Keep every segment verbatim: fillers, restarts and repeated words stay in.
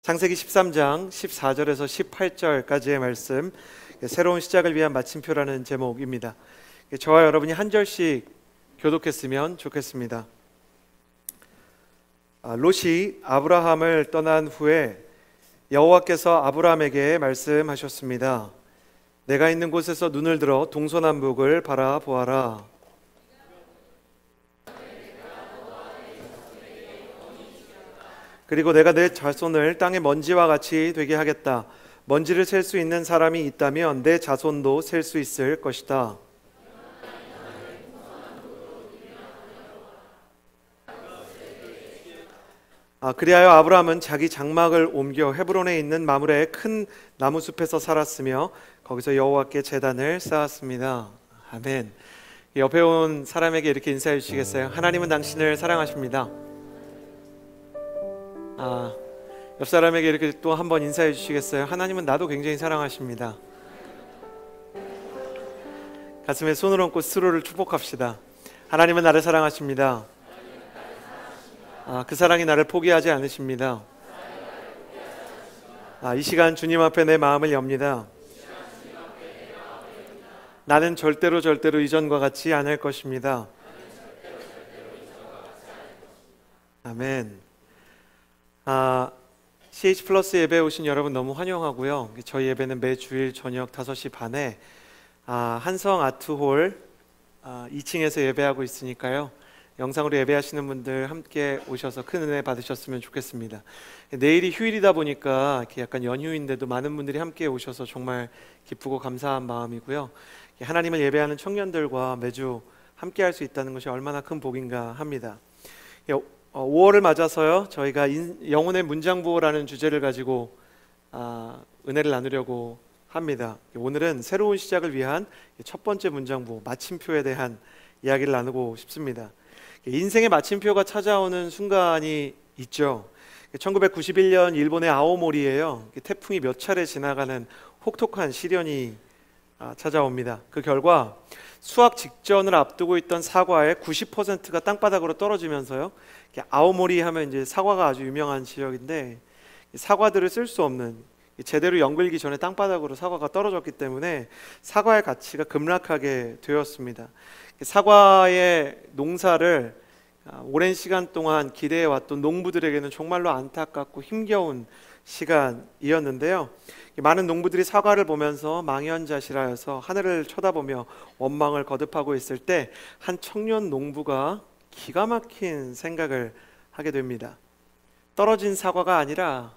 창세기 십삼 장 십사 절에서 십팔 절까지의 말씀, 새로운 시작을 위한 마침표라는 제목입니다. 저와 여러분이 한 절씩 교독했으면 좋겠습니다. 롯이 아브라함을 떠난 후에 여호와께서 아브라함에게 말씀하셨습니다. 내가 있는 곳에서 눈을 들어 동서남북을 바라보아라. 그리고 내가 내 자손을 땅의 먼지와 같이 되게 하겠다. 먼지를 셀 수 있는 사람이 있다면 내 자손도 셀 수 있을 것이다. 아, 그리하여 아브라함은 자기 장막을 옮겨 헤브론에 있는 마므레의 큰 나무숲에서 살았으며 거기서 여호와께 제단을 쌓았습니다. 아멘. 옆에 온 사람에게 이렇게 인사해 주시겠어요? 하나님은 당신을 사랑하십니다. 아, 옆 사람에게 이렇게 또 한 번 인사해 주시겠어요? 하나님은 나도 굉장히 사랑하십니다. 가슴에 손을 얹고 스스로를 축복합시다. 하나님은 나를 사랑하십니다. 아, 그 사랑이 나를 포기하지 않으십니다. 아, 이 시간 주님 앞에 내 마음을 엽니다. 나는 절대로 절대로 이전과 같지 않을 것입니다. 아멘. 아, 씨에이치 플러스 예배에 오신 여러분 너무 환영하고요. 저희 예배는 매주일 저녁 다섯 시 반에 아, 한성 아트홀 아, 이 층에서 예배하고 있으니까요. 영상으로 예배하시는 분들 함께 오셔서 큰 은혜 받으셨으면 좋겠습니다. 내일이 휴일이다 보니까 약간 연휴인데도 많은 분들이 함께 오셔서 정말 기쁘고 감사한 마음이고요. 하나님을 예배하는 청년들과 매주 함께 할 수 있다는 것이 얼마나 큰 복인가 합니다. 오월을 맞아서요, 저희가 영혼의 문장부호라는 주제를 가지고 아, 은혜를 나누려고 합니다. 오늘은 새로운 시작을 위한 첫 번째 문장부호, 마침표에 대한 이야기를 나누고 싶습니다. 인생의 마침표가 찾아오는 순간이 있죠. 천구백구십일 년 일본의 아오모리에요, 태풍이 몇 차례 지나가는 혹독한 시련이 찾아옵니다. 그 결과 수확 직전을 앞두고 있던 사과의 구십 퍼센트가 땅바닥으로 떨어지면서요, 아오모리 하면 이제 사과가 아주 유명한 지역인데 사과들을 쓸 수 없는, 제대로 연글기 전에 땅바닥으로 사과가 떨어졌기 때문에 사과의 가치가 급락하게 되었습니다. 사과의 농사를 오랜 시간 동안 기대해왔던 농부들에게는 정말로 안타깝고 힘겨운 시간이었는데요. 많은 농부들이 사과를 보면서 망연자실하여서 하늘을 쳐다보며 원망을 거듭하고 있을 때 한 청년 농부가 기가 막힌 생각을 하게 됩니다. 떨어진 사과가 아니라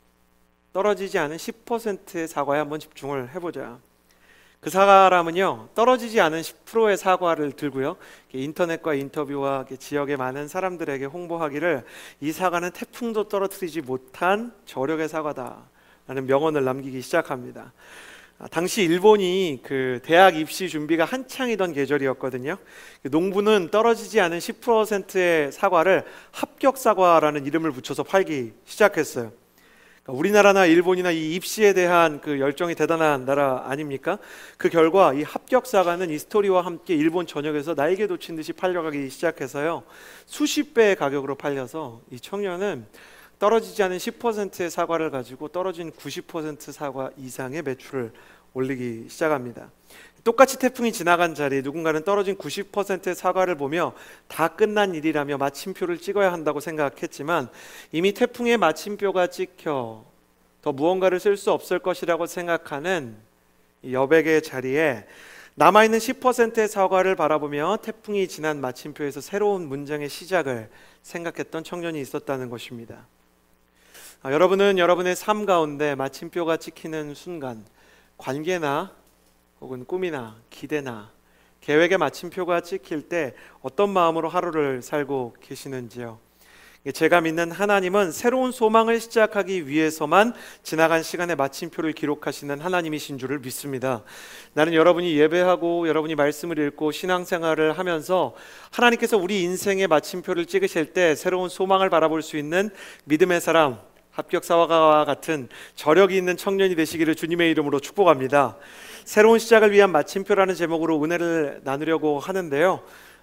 떨어지지 않은 십 퍼센트의 사과에 한번 집중을 해보자. 그 사람은요, 떨어지지 않은 십 퍼센트의 사과를 들고요, 인터넷과 인터뷰와 지역의 많은 사람들에게 홍보하기를 이 사과는 태풍도 떨어뜨리지 못한 저력의 사과다라는 명언을 남기기 시작합니다. 당시 일본이 그 대학 입시 준비가 한창이던 계절이었거든요. 농부는 떨어지지 않은 십 퍼센트의 사과를 합격 사과라는 이름을 붙여서 팔기 시작했어요. 우리나라나 일본이나 이 입시에 대한 그 열정이 대단한 나라 아닙니까? 그 결과 이 합격 사과는 이 스토리와 함께 일본 전역에서 날개 돋친 듯이 팔려가기 시작해서요, 수십 배의 가격으로 팔려서 이 청년은 떨어지지 않은 십 퍼센트의 사과를 가지고 떨어진 구십 퍼센트 사과 이상의 매출을 올리기 시작합니다. 똑같이 태풍이 지나간 자리 누군가는 떨어진 구십 퍼센트의 사과를 보며 다 끝난 일이라며 마침표를 찍어야 한다고 생각했지만 이미 태풍의 마침표가 찍혀 더 무언가를 쓸 수 없을 것이라고 생각하는 여백의 자리에 남아있는 십 퍼센트의 사과를 바라보며 태풍이 지난 마침표에서 새로운 문장의 시작을 생각했던 청년이 있었다는 것입니다. 아, 여러분은 여러분의 삶 가운데 마침표가 찍히는 순간 관계나 혹은 꿈이나 기대나 계획의 마침표가 찍힐 때 어떤 마음으로 하루를 살고 계시는지요? 제가 믿는 하나님은 새로운 소망을 시작하기 위해서만 지나간 시간의 마침표를 기록하시는 하나님이신 줄을 믿습니다. 나는 여러분이 예배하고 여러분이 말씀을 읽고 신앙생활을 하면서 하나님께서 우리 인생의 마침표를 찍으실 때 새로운 소망을 바라볼 수 있는 믿음의 사람, 합격사과와 같은 저력이 있는 청년이 되시기를 주님의 이름으로 축복합니다. 새로운 시작을 위한 마침표라는 제목으로 은혜를 나누려고 하는데요,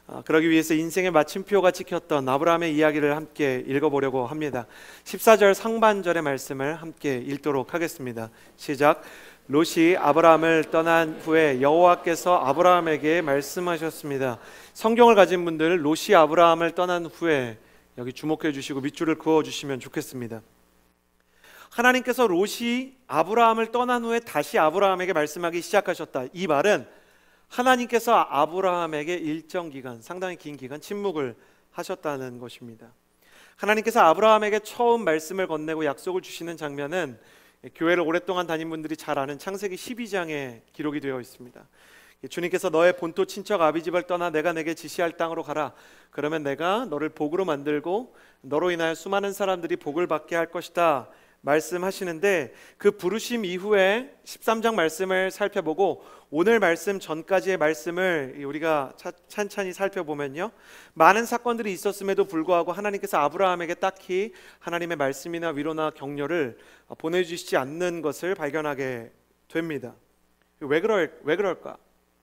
아, 그러기 위해서 인생의 마침표가 찍혔던 아브라함의 이야기를 함께 읽어보려고 합니다. 십사 절 상반절의 말씀을 함께 읽도록 하겠습니다. 시작. 롯이 아브라함을 떠난 후에 여호와께서 아브라함에게 말씀하셨습니다. 성경을 가진 분들 롯이 아브라함을 떠난 후에 여기 주목해 주시고 밑줄을 그어 주시면 좋겠습니다. 하나님께서 롯이 아브라함을 떠난 후에 다시 아브라함에게 말씀하기 시작하셨다. 이 말은 하나님께서 아브라함에게 일정 기간, 상당히 긴 기간 침묵을 하셨다는 것입니다. 하나님께서 아브라함에게 처음 말씀을 건네고 약속을 주시는 장면은 교회를 오랫동안 다닌 분들이 잘 아는 창세기 십이 장에 기록이 되어 있습니다. 주님께서 너의 본토 친척 아비집을 떠나 내가 내게 지시할 땅으로 가라. 그러면 내가 너를 복으로 만들고 너로 인하여 수많은 사람들이 복을 받게 할 것이다 말씀하시는데, 그 부르심 이후에 십삼 장 말씀을 살펴보고 오늘 말씀 전까지의 말씀을 우리가 찬찬히 살펴보면요, 많은 사건들이 있었음에도 불구하고 하나님께서 아브라함에게 딱히 하나님의 말씀이나 위로나 격려를 보내주시지 않는 것을 발견하게 됩니다. 왜 그럴, 왜 그럴까?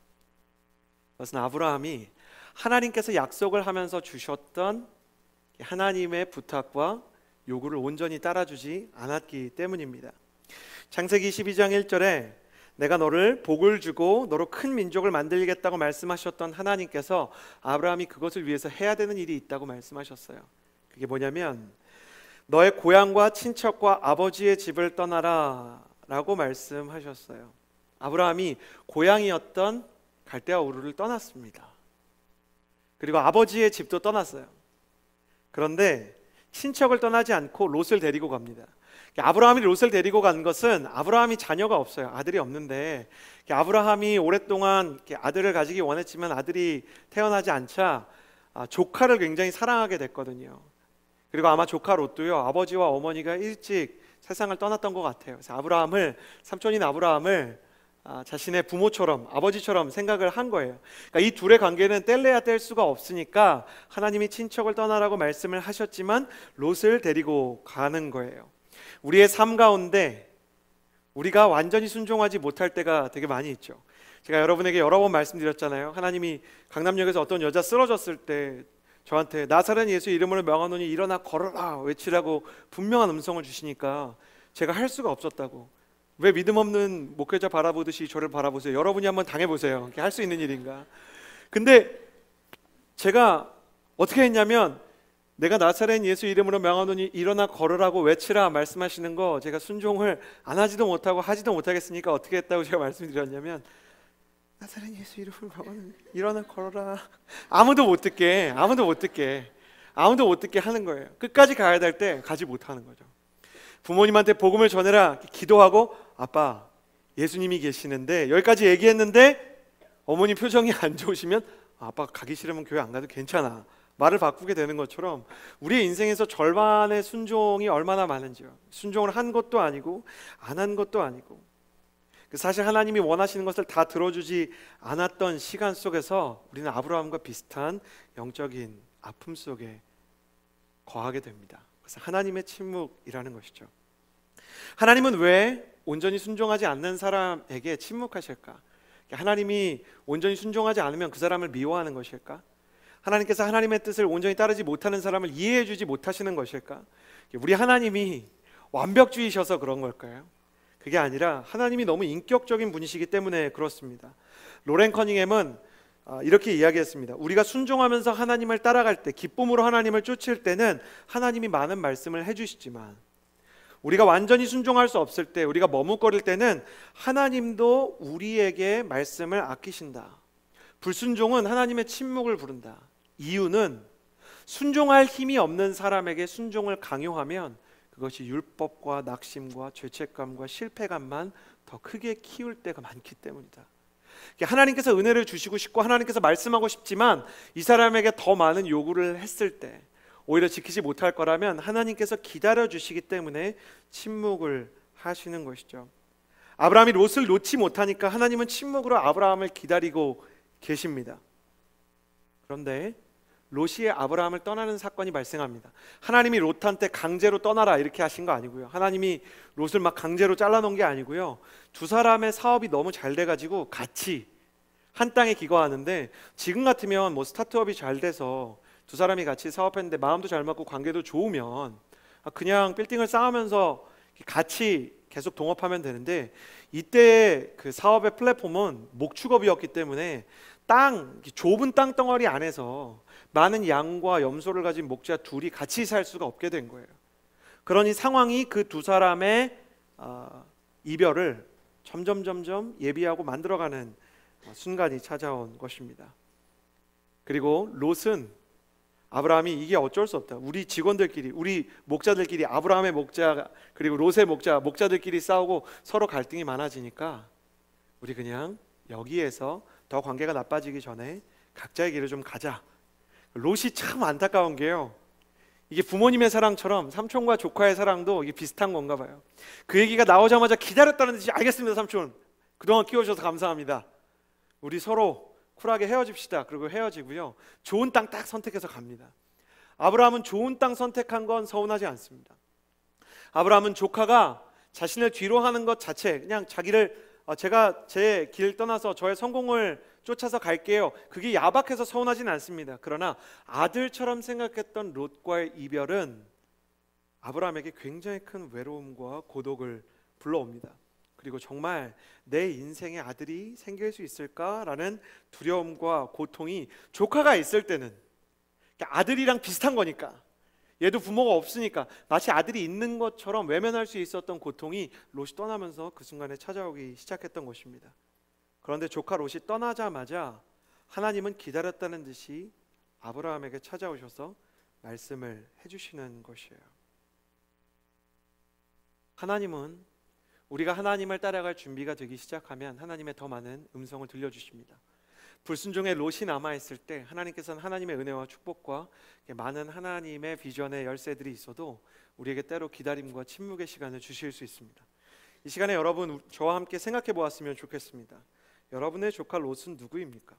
그것은 아브라함이 하나님께서 약속을 하면서 주셨던 하나님의 부탁과 요구를 온전히 따라주지 않았기 때문입니다. 창세기 십이 장 일 절에 내가 너를 복을 주고 너로 큰 민족을 만들겠다고 말씀하셨던 하나님께서 아브라함이 그것을 위해서 해야 되는 일이 있다고 말씀하셨어요. 그게 뭐냐면 너의 고향과 친척과 아버지의 집을 떠나라 라고 말씀하셨어요. 아브라함이 고향이었던 갈대아 우르를 떠났습니다. 그리고 아버지의 집도 떠났어요. 그런데 친척을 떠나지 않고 롯을 데리고 갑니다. 아브라함이 롯을 데리고 간 것은 아브라함이 자녀가 없어요. 아들이 없는데 아브라함이 오랫동안 아들을 가지기 원했지만 아들이 태어나지 않자 조카를 굉장히 사랑하게 됐거든요. 그리고 아마 조카 롯도요, 아버지와 어머니가 일찍 세상을 떠났던 것 같아요. 그래서 아브라함을, 삼촌인 아브라함을 아, 자신의 부모처럼, 아버지처럼 생각을 한 거예요. 그러니까 이 둘의 관계는 뗄래야 뗄 수가 없으니까 하나님이 친척을 떠나라고 말씀을 하셨지만 롯을 데리고 가는 거예요. 우리의 삶 가운데 우리가 완전히 순종하지 못할 때가 되게 많이 있죠. 제가 여러분에게 여러 번 말씀드렸잖아요. 하나님이 강남역에서 어떤 여자 쓰러졌을 때 저한테 나사렛 예수 이름으로 명하노니 일어나 걸어라 외치라고 분명한 음성을 주시니까 제가 할 수가 없었다고. 왜 믿음 없는 목회자 바라보듯이 저를 바라보세요? 여러분이 한번 당해보세요. 할 수 있는 일인가? 근데 제가 어떻게 했냐면 내가 나사렛 예수 이름으로 명하노니 일어나 걸으라고 외치라 말씀하시는 거 제가 순종을 안 하지도 못하고 하지도 못하겠으니까 어떻게 했다고 제가 말씀드렸냐면 나사렛 예수 이름으로 명하노니 일어나 걸어라. 아무도 못 듣게 아무도 못 듣게 아무도 못 듣게 하는 거예요. 끝까지 가야 될 때 가지 못하는 거죠. 부모님한테 복음을 전해라 기도하고 아빠 예수님이 계시는데 여기까지 얘기했는데 어머니 표정이 안 좋으시면 아빠 가기 싫으면 교회 안 가도 괜찮아 말을 바꾸게 되는 것처럼 우리의 인생에서 절반의 순종이 얼마나 많은지요. 순종을 한 것도 아니고 안 한 것도 아니고 사실 하나님이 원하시는 것을 다 들어주지 않았던 시간 속에서 우리는 아브라함과 비슷한 영적인 아픔 속에 거하게 됩니다. 그래서 하나님의 침묵이라는 것이죠. 하나님은 왜 온전히 순종하지 않는 사람에게 침묵하실까? 하나님이 온전히 순종하지 않으면 그 사람을 미워하는 것일까? 하나님께서 하나님의 뜻을 온전히 따르지 못하는 사람을 이해해 주지 못하시는 것일까? 우리 하나님이 완벽주의셔서 그런 걸까요? 그게 아니라 하나님이 너무 인격적인 분이시기 때문에 그렇습니다. 로렌 커닝햄은 이렇게 이야기했습니다. 우리가 순종하면서 하나님을 따라갈 때, 기쁨으로 하나님을 쫓을 때는 하나님이 많은 말씀을 해주시지만 우리가 완전히 순종할 수 없을 때, 우리가 머뭇거릴 때는 하나님도 우리에게 말씀을 아끼신다. 불순종은 하나님의 침묵을 부른다. 이유는 순종할 힘이 없는 사람에게 순종을 강요하면 그것이 율법과 낙심과 죄책감과 실패감만 더 크게 키울 때가 많기 때문이다. 하나님께서 은혜를 주시고 싶고 하나님께서 말씀하고 싶지만 이 사람에게 더 많은 요구를 했을 때 오히려 지키지 못할 거라면 하나님께서 기다려 주시기 때문에 침묵을 하시는 것이죠. 아브라함이 롯을 놓지 못하니까 하나님은 침묵으로 아브라함을 기다리고 계십니다. 그런데 롯이 아브라함을 떠나는 사건이 발생합니다. 하나님이 롯한테 강제로 떠나라 이렇게 하신 거 아니고요. 하나님이 롯을 막 강제로 잘라놓은 게 아니고요. 두 사람의 사업이 너무 잘 돼가지고 같이 한 땅에 기거하는데, 지금 같으면 뭐 스타트업이 잘 돼서 두 사람이 같이 사업했는데 마음도 잘 맞고 관계도 좋으면 그냥 빌딩을 쌓으면서 같이 계속 동업하면 되는데, 이때 그 사업의 플랫폼은 목축업이었기 때문에 땅, 좁은 땅 덩어리 안에서 많은 양과 염소를 가진 목자 둘이 같이 살 수가 없게 된 거예요. 그러니 상황이 그 두 사람의 어, 이별을 점점 점점 예비하고 만들어가는 순간이 찾아온 것입니다. 그리고 롯은 아브라함이 이게 어쩔 수 없다, 우리 직원들끼리, 우리 목자들끼리, 아브라함의 목자 그리고 롯의 목자, 목자들끼리 싸우고 서로 갈등이 많아지니까 우리 그냥 여기에서 더 관계가 나빠지기 전에 각자의 길을 좀 가자. 롯이 참 안타까운 게요, 이게 부모님의 사랑처럼 삼촌과 조카의 사랑도 이게 비슷한 건가 봐요. 그 얘기가 나오자마자 기다렸다는 듯이, 알겠습니다 삼촌, 그동안 키워주셔서 감사합니다, 우리 서로 쿨하게 헤어집시다. 그리고 헤어지고요, 좋은 땅 딱 선택해서 갑니다. 아브라함은 좋은 땅 선택한 건 서운하지 않습니다. 아브라함은 조카가 자신을 뒤로 하는 것 자체, 그냥 자기를 어, 제가 제 길 떠나서 저의 성공을 쫓아서 갈게요, 그게 야박해서 서운하지는 않습니다. 그러나 아들처럼 생각했던 롯과의 이별은 아브라함에게 굉장히 큰 외로움과 고독을 불러옵니다. 그리고 정말 내 인생에 아들이 생길 수 있을까라는 두려움과 고통이 조카가 있을 때는, 아들이랑 비슷한 거니까, 얘도 부모가 없으니까 마치 아들이 있는 것처럼 외면할 수 있었던 고통이 롯이 떠나면서 그 순간에 찾아오기 시작했던 것입니다. 그런데 조카 롯이 떠나자마자 하나님은 기다렸다는 듯이 아브라함에게 찾아오셔서 말씀을 해주시는 것이에요. 하나님은 우리가 하나님을 따라갈 준비가 되기 시작하면 하나님의 더 많은 음성을 들려주십니다. 불순종의 롯이 남아있을 때 하나님께서는 하나님의 은혜와 축복과 많은 하나님의 비전의 열쇠들이 있어도 우리에게 때로 기다림과 침묵의 시간을 주실 수 있습니다. 이 시간에 여러분, 저와 함께 생각해 보았으면 좋겠습니다. 여러분의 조카 롯은 누구입니까?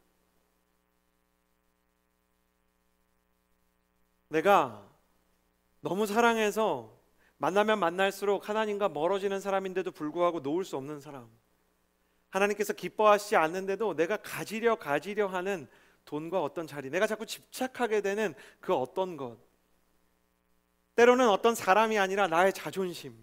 내가 너무 사랑해서 만나면 만날수록 하나님과 멀어지는 사람인데도 불구하고 놓을 수 없는 사람, 하나님께서 기뻐하시지 않는데도 내가 가지려 가지려 하는 돈과 어떤 자리, 내가 자꾸 집착하게 되는 그 어떤 것, 때로는 어떤 사람이 아니라 나의 자존심,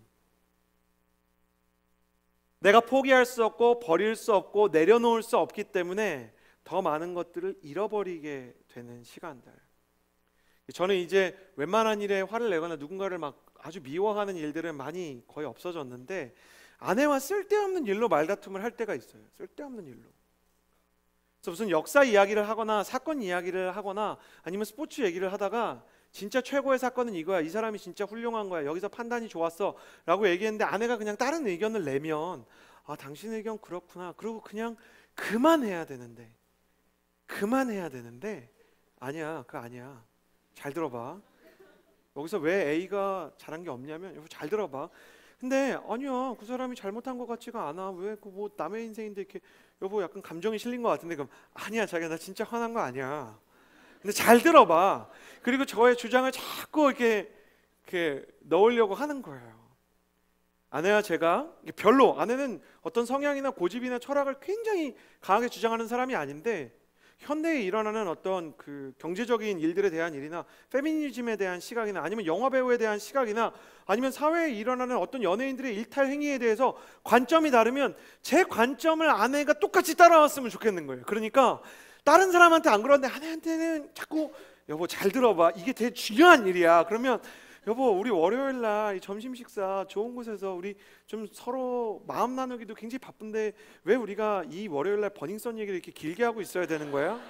내가 포기할 수 없고 버릴 수 없고 내려놓을 수 없기 때문에 더 많은 것들을 잃어버리게 되는 시간들. 저는 이제 웬만한 일에 화를 내거나 누군가를 막 아주 미워하는 일들은 많이 거의 없어졌는데, 아내와 쓸데없는 일로 말다툼을 할 때가 있어요. 쓸데없는 일로. 그래서 무슨 역사 이야기를 하거나 사건 이야기를 하거나 아니면 스포츠 얘기를 하다가 진짜 최고의 사건은 이거야, 이 사람이 진짜 훌륭한 거야, 여기서 판단이 좋았어 라고 얘기했는데 아내가 그냥 다른 의견을 내면, 아 당신 의견 그렇구나, 그리고 그냥 그만해야 되는데 그만해야 되는데 아니야, 그거 아니야, 잘 들어봐, 여기서 왜 A가 잘한 게 없냐면, 여보 잘 들어봐, 근데 아니야 그 사람이 잘못한 것 같지가 않아, 왜 그 뭐 남의 인생인데 이렇게, 여보 약간 감정이 실린 것 같은데, 그럼 아니야 자기야 나 진짜 화난 거 아니야, 근데 잘 들어봐. 그리고 저의 주장을 자꾸 이렇게, 이렇게 넣으려고 하는 거예요. 아내와 제가 별로, 아내는 어떤 성향이나 고집이나 철학을 굉장히 강하게 주장하는 사람이 아닌데, 현대에 일어나는 어떤 그 경제적인 일들에 대한 일이나 페미니즘에 대한 시각이나 아니면 영화배우에 대한 시각이나 아니면 사회에 일어나는 어떤 연예인들의 일탈 행위에 대해서 관점이 다르면 제 관점을 아내가 똑같이 따라왔으면 좋겠는 거예요. 그러니까 다른 사람한테 안 그러는데 아내한테는 자꾸, 여보 잘 들어봐, 이게 되게 중요한 일이야, 그러면 여보 우리 월요일 날 점심 식사 좋은 곳에서 우리 좀 서로 마음 나누기도 굉장히 바쁜데 왜 우리가 이 월요일 날 버닝썬 얘기를 이렇게 길게 하고 있어야 되는 거야?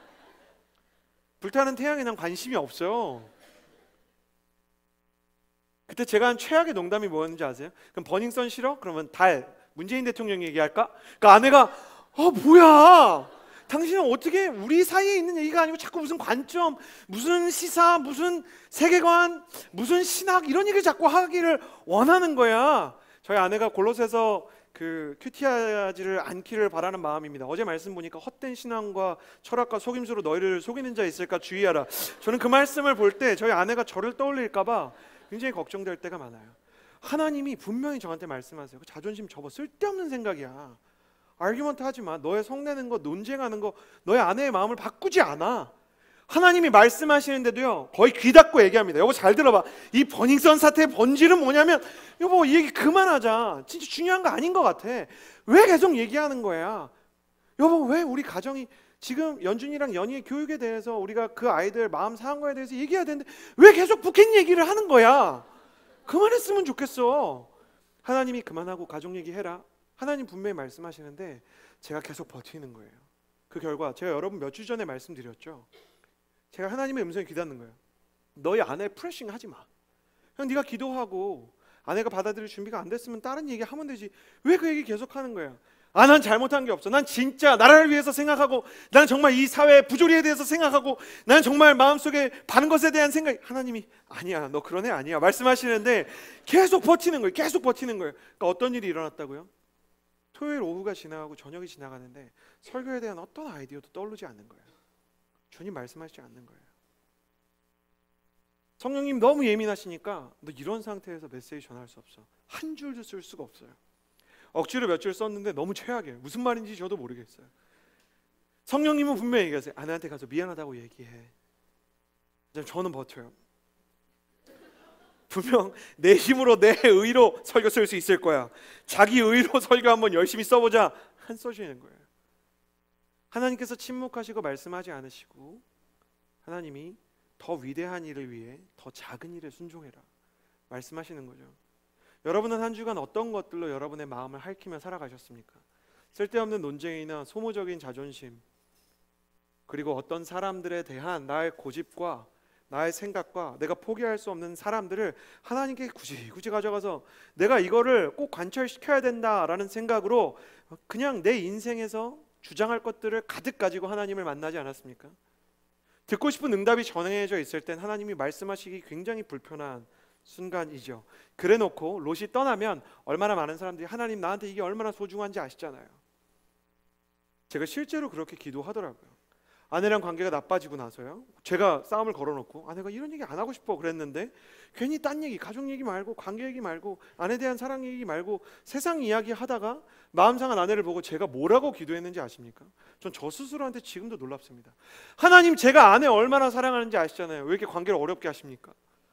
불타는 태양에 난 관심이 없어요. 그때 제가 한 최악의 농담이 뭐였는지 아세요? 그럼 버닝썬 싫어? 그러면 달, 문재인 대통령 얘기할까? 그러니까 아내가 어 뭐야, 당신은 어떻게, 우리 사이에 있는 얘기가 아니고 자꾸 무슨 관점, 무슨 시사, 무슨 세계관, 무슨 신학 이런 얘기를 자꾸 하기를 원하는 거야. 저희 아내가 골로새서 그 큐티하지를 않기를 바라는 마음입니다. 어제 말씀 보니까 헛된 신앙과 철학과 속임수로 너희를 속이는 자 있을까 주의하라. 저는 그 말씀을 볼 때 저희 아내가 저를 떠올릴까 봐 굉장히 걱정될 때가 많아요. 하나님이 분명히 저한테 말씀하세요. 그 자존심 접어, 쓸데없는 생각이야. 아르규먼트 하지 마. 너의 성내는 거, 논쟁하는 거 너의 아내의 마음을 바꾸지 않아. 하나님이 말씀하시는데도요 거의 귀 닫고 얘기합니다. 여보 잘 들어봐. 이 버닝썬 사태의 본질은 뭐냐면, 여보 이 얘기 그만하자. 진짜 중요한 거 아닌 것 같아. 왜 계속 얘기하는 거야? 여보 왜 우리 가정이 지금 연준이랑 연희의 교육에 대해서 우리가 그 아이들 마음 상한 거에 대해서 얘기해야 되는데 왜 계속 북한 얘기를 하는 거야? 그만했으면 좋겠어. 하나님이 그만하고 가족 얘기해라. 하나님 분명히 말씀하시는데 제가 계속 버티는 거예요. 그 결과 제가 여러분 몇 주 전에 말씀드렸죠. 제가 하나님의 음성에 귀 닫는 거예요. 너희 아내 프레싱 하지 마. 그냥 네가 기도하고 아내가 받아들일 준비가 안 됐으면 다른 얘기 하면 되지. 왜 그 얘기 계속 하는 거야? 아, 난 잘못한 게 없어. 난 진짜 나라를 위해서 생각하고, 난 정말 이 사회의 부조리에 대해서 생각하고, 난 정말 마음속에 바른 것에 대한 생각. 하나님이 아니야, 너 그런 애 아니야 말씀하시는데 계속 버티는 거예요. 계속 버티는 거예요. 그러니까 어떤 일이 일어났다고요? 토요일 오후가 지나가고 저녁이 지나가는데 설교에 대한 어떤 아이디어도 떠오르지 않는 거예요. 주님 말씀하시지 않는 거예요. 성령님 너무 예민하시니까 너 이런 상태에서 메시지 전할 수 없어. 한 줄도 쓸 수가 없어요. 억지로 몇 줄 썼는데 너무 최악이에요. 무슨 말인지 저도 모르겠어요. 성령님은 분명히 얘기하세요. 아내한테 가서 미안하다고 얘기해. 저는 버텨요. 분명 내 힘으로 내 의로 설교 쓸 수 있을 거야. 자기 의로 설교 한번 열심히 써보자. 안 써지는 거예요. 하나님께서 침묵하시고 말씀하지 않으시고, 하나님이 더 위대한 일을 위해 더 작은 일에 순종해라 말씀하시는 거죠. 여러분은 한 주간 어떤 것들로 여러분의 마음을 핥히며 살아가셨습니까? 쓸데없는 논쟁이나 소모적인 자존심, 그리고 어떤 사람들에 대한 나의 고집과 나의 생각과 내가 포기할 수 없는 사람들을 하나님께 굳이 굳이 가져가서 내가 이거를 꼭 관철시켜야 된다라는 생각으로 그냥 내 인생에서 주장할 것들을 가득 가지고 하나님을 만나지 않았습니까? 듣고 싶은 응답이 정해져 있을 땐 하나님이 말씀하시기 굉장히 불편한 순간이죠. 그래 놓고 롯이 떠나면 얼마나 많은 사람들이 하나님 나한테 이게 얼마나 소중한지 아시잖아요. 제가 실제로 그렇게 기도하더라고요. 아내랑 관계가 나빠지고 나서요, 제가 싸움을 걸어놓고 아내가 이런 얘기 안 하고 싶어 그랬는데 괜히 딴 얘기, 가족 얘기 말고 관계 얘기 말고 아내에 대한 사랑 얘기 말고 세상 이야기 하다가 마음 상한 아내를 보고 제가 뭐라고 기도했는지 아십니까? 전 저 스스로한테 지금도 놀랍습니다. 하나님 제가 아내 얼마나 사랑하는지 아시잖아요. 왜 이렇게 관계를 어렵게 하십니까?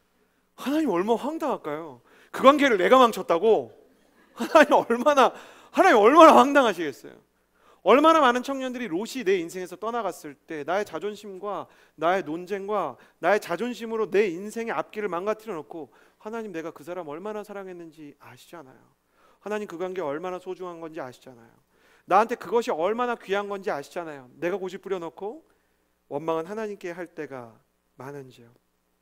하나님 얼마나 황당할까요? 그 관계를 내가 망쳤다고? 하나님 얼마나 하나님 얼마나 황당하시겠어요? 얼마나 많은 청년들이 롯이 내 인생에서 떠나갔을 때 나의 자존심과 나의 논쟁과 나의 자존심으로 내 인생의 앞길을 망가뜨려 놓고, 하나님 내가 그 사람 얼마나 사랑했는지 아시잖아요. 하나님 그 관계 얼마나 소중한 건지 아시잖아요. 나한테 그것이 얼마나 귀한 건지 아시잖아요. 내가 고집 부려놓고 원망은 하나님께 할 때가 많은지요.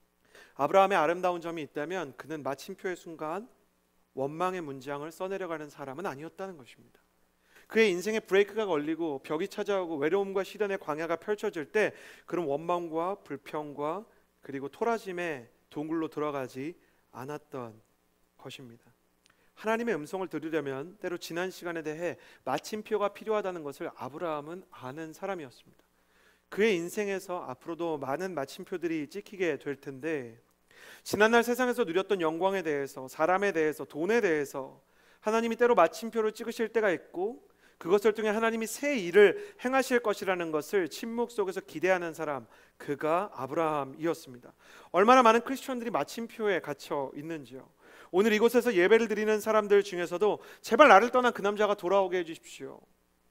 아브라함의 아름다운 점이 있다면 그는 마침표의 순간 원망의 문장을 써내려가는 사람은 아니었다는 것입니다. 그의 인생에 브레이크가 걸리고 벽이 찾아오고 외로움과 시련의 광야가 펼쳐질 때 그런 원망과 불평과 그리고 토라짐의 동굴로 들어가지 않았던 것입니다. 하나님의 음성을 들으려면 때로 지난 시간에 대해 마침표가 필요하다는 것을 아브라함은 아는 사람이었습니다. 그의 인생에서 앞으로도 많은 마침표들이 찍히게 될 텐데, 지난날 세상에서 누렸던 영광에 대해서, 사람에 대해서, 돈에 대해서 하나님이 때로 마침표를 찍으실 때가 있고, 그것을 통해 하나님이 새 일을 행하실 것이라는 것을 침묵 속에서 기대하는 사람, 그가 아브라함이었습니다. 얼마나 많은 크리스천들이 마침표에 갇혀 있는지요. 오늘 이곳에서 예배를 드리는 사람들 중에서도 제발 나를 떠난 그 남자가 돌아오게 해주십시오.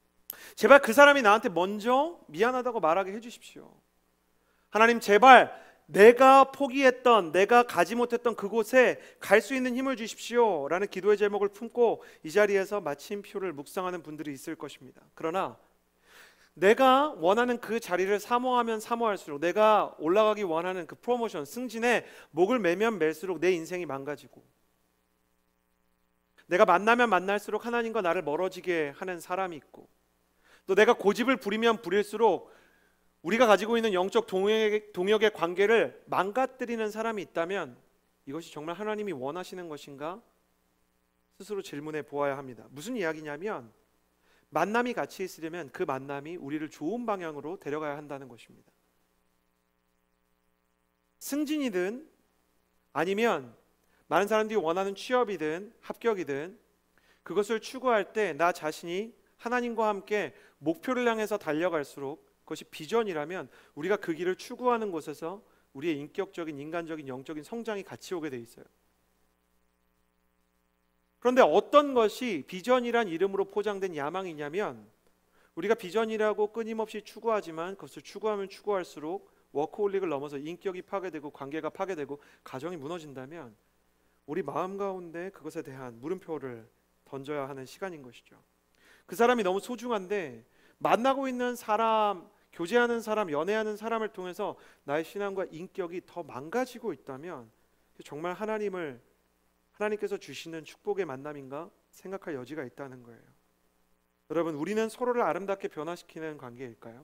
제발 그 사람이 나한테 먼저 미안하다고 말하게 해주십시오. 하나님 제발 내가 포기했던, 내가 가지 못했던 그곳에 갈 수 있는 힘을 주십시오 라는 기도의 제목을 품고 이 자리에서 마침표를 묵상하는 분들이 있을 것입니다. 그러나 내가 원하는 그 자리를 사모하면 사모할수록, 내가 올라가기 원하는 그 프로모션, 승진에 목을 매면 맬수록 내 인생이 망가지고, 내가 만나면 만날수록 하나님과 나를 멀어지게 하는 사람이 있고, 또 내가 고집을 부리면 부릴수록 우리가 가지고 있는 영적 동역의, 동역의 관계를 망가뜨리는 사람이 있다면 이것이 정말 하나님이 원하시는 것인가? 스스로 질문해 보아야 합니다. 무슨 이야기냐면, 만남이 같이 있으려면 그 만남이 우리를 좋은 방향으로 데려가야 한다는 것입니다. 승진이든 아니면 많은 사람들이 원하는 취업이든 합격이든 그것을 추구할 때 나 자신이 하나님과 함께 목표를 향해서 달려갈수록 그것이 비전이라면 우리가 그 길을 추구하는 곳에서 우리의 인격적인, 인간적인, 영적인 성장이 같이 오게 돼 있어요. 그런데 어떤 것이 비전이란 이름으로 포장된 야망이냐면, 우리가 비전이라고 끊임없이 추구하지만 그것을 추구하면 추구할수록 워커홀릭을 넘어서 인격이 파괴되고 관계가 파괴되고 가정이 무너진다면 우리 마음 가운데 그것에 대한 물음표를 던져야 하는 시간인 것이죠. 그 사람이 너무 소중한데 만나고 있는 사람, 교제하는 사람, 연애하는 사람을 통해서 나의 신앙과 인격이 더 망가지고 있다면 정말 하나님을 하나님께서 주시는 축복의 만남인가 생각할 여지가 있다는 거예요. 여러분, 우리는 서로를 아름답게 변화시키는 관계일까요?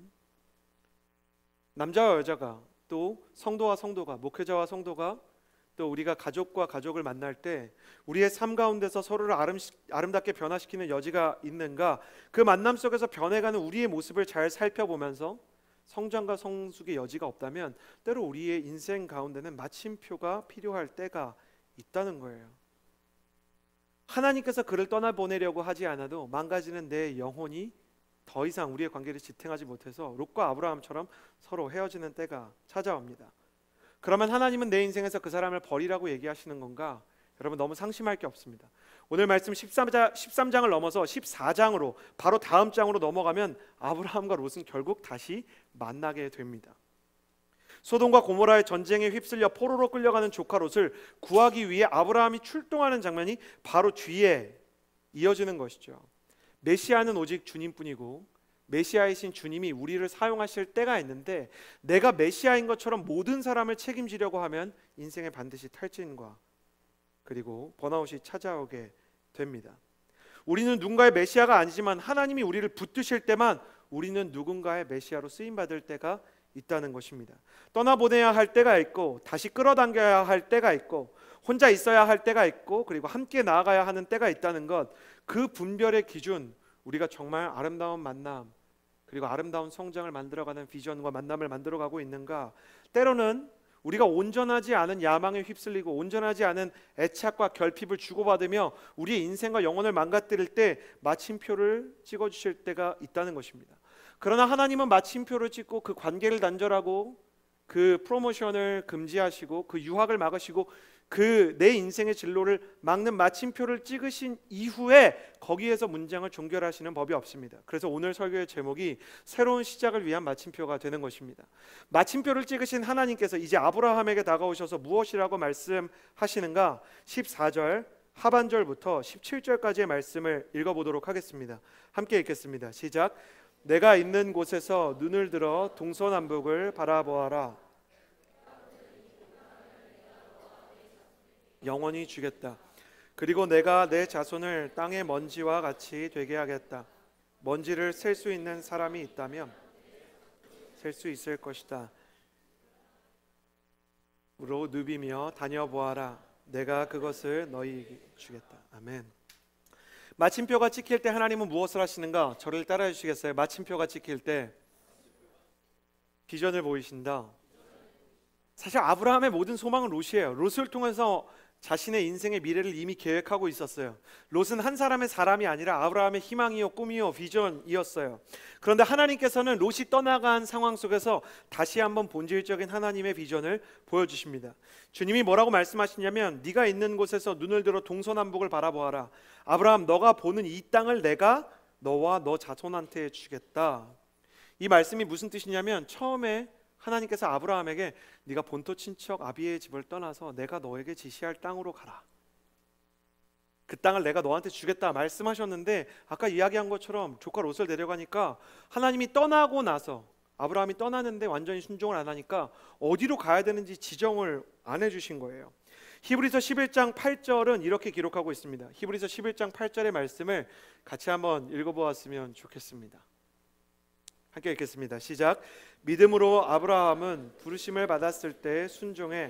남자와 여자가, 또 성도와 성도가, 목회자와 성도가, 또 우리가 가족과 가족을 만날 때 우리의 삶 가운데서 서로를 아름, 아름답게 변화시키는 여지가 있는가, 그 만남 속에서 변해가는 우리의 모습을 잘 살펴보면서 성장과 성숙의 여지가 없다면 때로 우리의 인생 가운데는 마침표가 필요할 때가 있다는 거예요. 하나님께서 그를 떠나보내려고 하지 않아도 망가지는 내 영혼이 더 이상 우리의 관계를 지탱하지 못해서 롯과 아브라함처럼 서로 헤어지는 때가 찾아옵니다. 그러면 하나님은 내 인생에서 그 사람을 버리라고 얘기하시는 건가? 여러분, 너무 상심할 게 없습니다. 오늘 말씀 십삼 장을 넘어서 십사 장으로, 바로 다음 장으로 넘어가면 아브라함과 롯은 결국 다시 만나게 됩니다. 소돔과 고모라의 전쟁에 휩쓸려 포로로 끌려가는 조카 롯을 구하기 위해 아브라함이 출동하는 장면이 바로 뒤에 이어지는 것이죠. 메시아는 오직 주님뿐이고 메시아이신 주님이 우리를 사용하실 때가 있는데, 내가 메시아인 것처럼 모든 사람을 책임지려고 하면 인생에 반드시 탈진과 그리고 번아웃이 찾아오게 됩니다. 우리는 누군가의 메시아가 아니지만 하나님이 우리를 붙드실 때만 우리는 누군가의 메시아로 쓰임받을 때가 있다는 것입니다. 떠나보내야 할 때가 있고 다시 끌어당겨야 할 때가 있고 혼자 있어야 할 때가 있고 그리고 함께 나아가야 하는 때가 있다는 것, 그 분별의 기준, 우리가 정말 아름다운 만남 그리고 아름다운 성장을 만들어가는 비전과 만남을 만들어가고 있는가? 때로는 우리가 온전하지 않은 야망에 휩쓸리고 온전하지 않은 애착과 결핍을 주고받으며 우리의 인생과 영혼을 망가뜨릴 때 마침표를 찍어주실 때가 있다는 것입니다. 그러나 하나님은 마침표를 찍고 그 관계를 단절하고 그 프로모션을 금지하시고 그 유학을 막으시고 그 내 인생의 진로를 막는 마침표를 찍으신 이후에 거기에서 문장을 종결하시는 법이 없습니다. 그래서 오늘 설교의 제목이 새로운 시작을 위한 마침표가 되는 것입니다. 마침표를 찍으신 하나님께서 이제 아브라함에게 다가오셔서 무엇이라고 말씀하시는가? 십사 절 하반절부터 십칠 절까지의 말씀을 읽어보도록 하겠습니다. 함께 읽겠습니다. 시작. 내가 있는 곳에서 눈을 들어 동서남북을 바라보아라. 영원히 주겠다. 그리고 내가 내 자손을 땅의 먼지와 같이 되게 하겠다. 먼지를 셀 수 있는 사람이 있다면 셀 수 있을 것이다. 로 누비며 다녀보아라. 내가 그것을 너희에게 주겠다. 아멘. 마침표가 찍힐 때 하나님은 무엇을 하시는가? 저를 따라해 주시겠어요? 마침표가 찍힐 때 비전을 보이신다. 사실 아브라함의 모든 소망은 롯이에요. 롯을 통해서 자신의 인생의 미래를 이미 계획하고 있었어요. 롯은 한 사람의 사람이 아니라 아브라함의 희망이요 꿈이요 비전이었어요. 그런데 하나님께서는 롯이 떠나간 상황 속에서 다시 한번 본질적인 하나님의 비전을 보여주십니다. 주님이 뭐라고 말씀하시냐면, 네가 있는 곳에서 눈을 들어 동서남북을 바라보아라. 아브라함, 너가 보는 이 땅을 내가 너와 너 자손한테 주겠다. 이 말씀이 무슨 뜻이냐면, 처음에 하나님께서 아브라함에게 네가 본토 친척 아비의 집을 떠나서 내가 너에게 지시할 땅으로 가라. 그 땅을 내가 너한테 주겠다 말씀하셨는데, 아까 이야기한 것처럼 조카 롯을 데려가니까 하나님이 떠나고 나서 아브라함이 떠나는데 완전히 순종을 안 하니까 어디로 가야 되는지 지정을 안 해주신 거예요. 히브리서 십일 장 팔 절은 이렇게 기록하고 있습니다. 히브리서 십일 장 팔 절의 말씀을 같이 한번 읽어보았으면 좋겠습니다. 함께 읽겠습니다. 시작. 믿음으로 아브라함은 부르심을 받았을 때 순종해.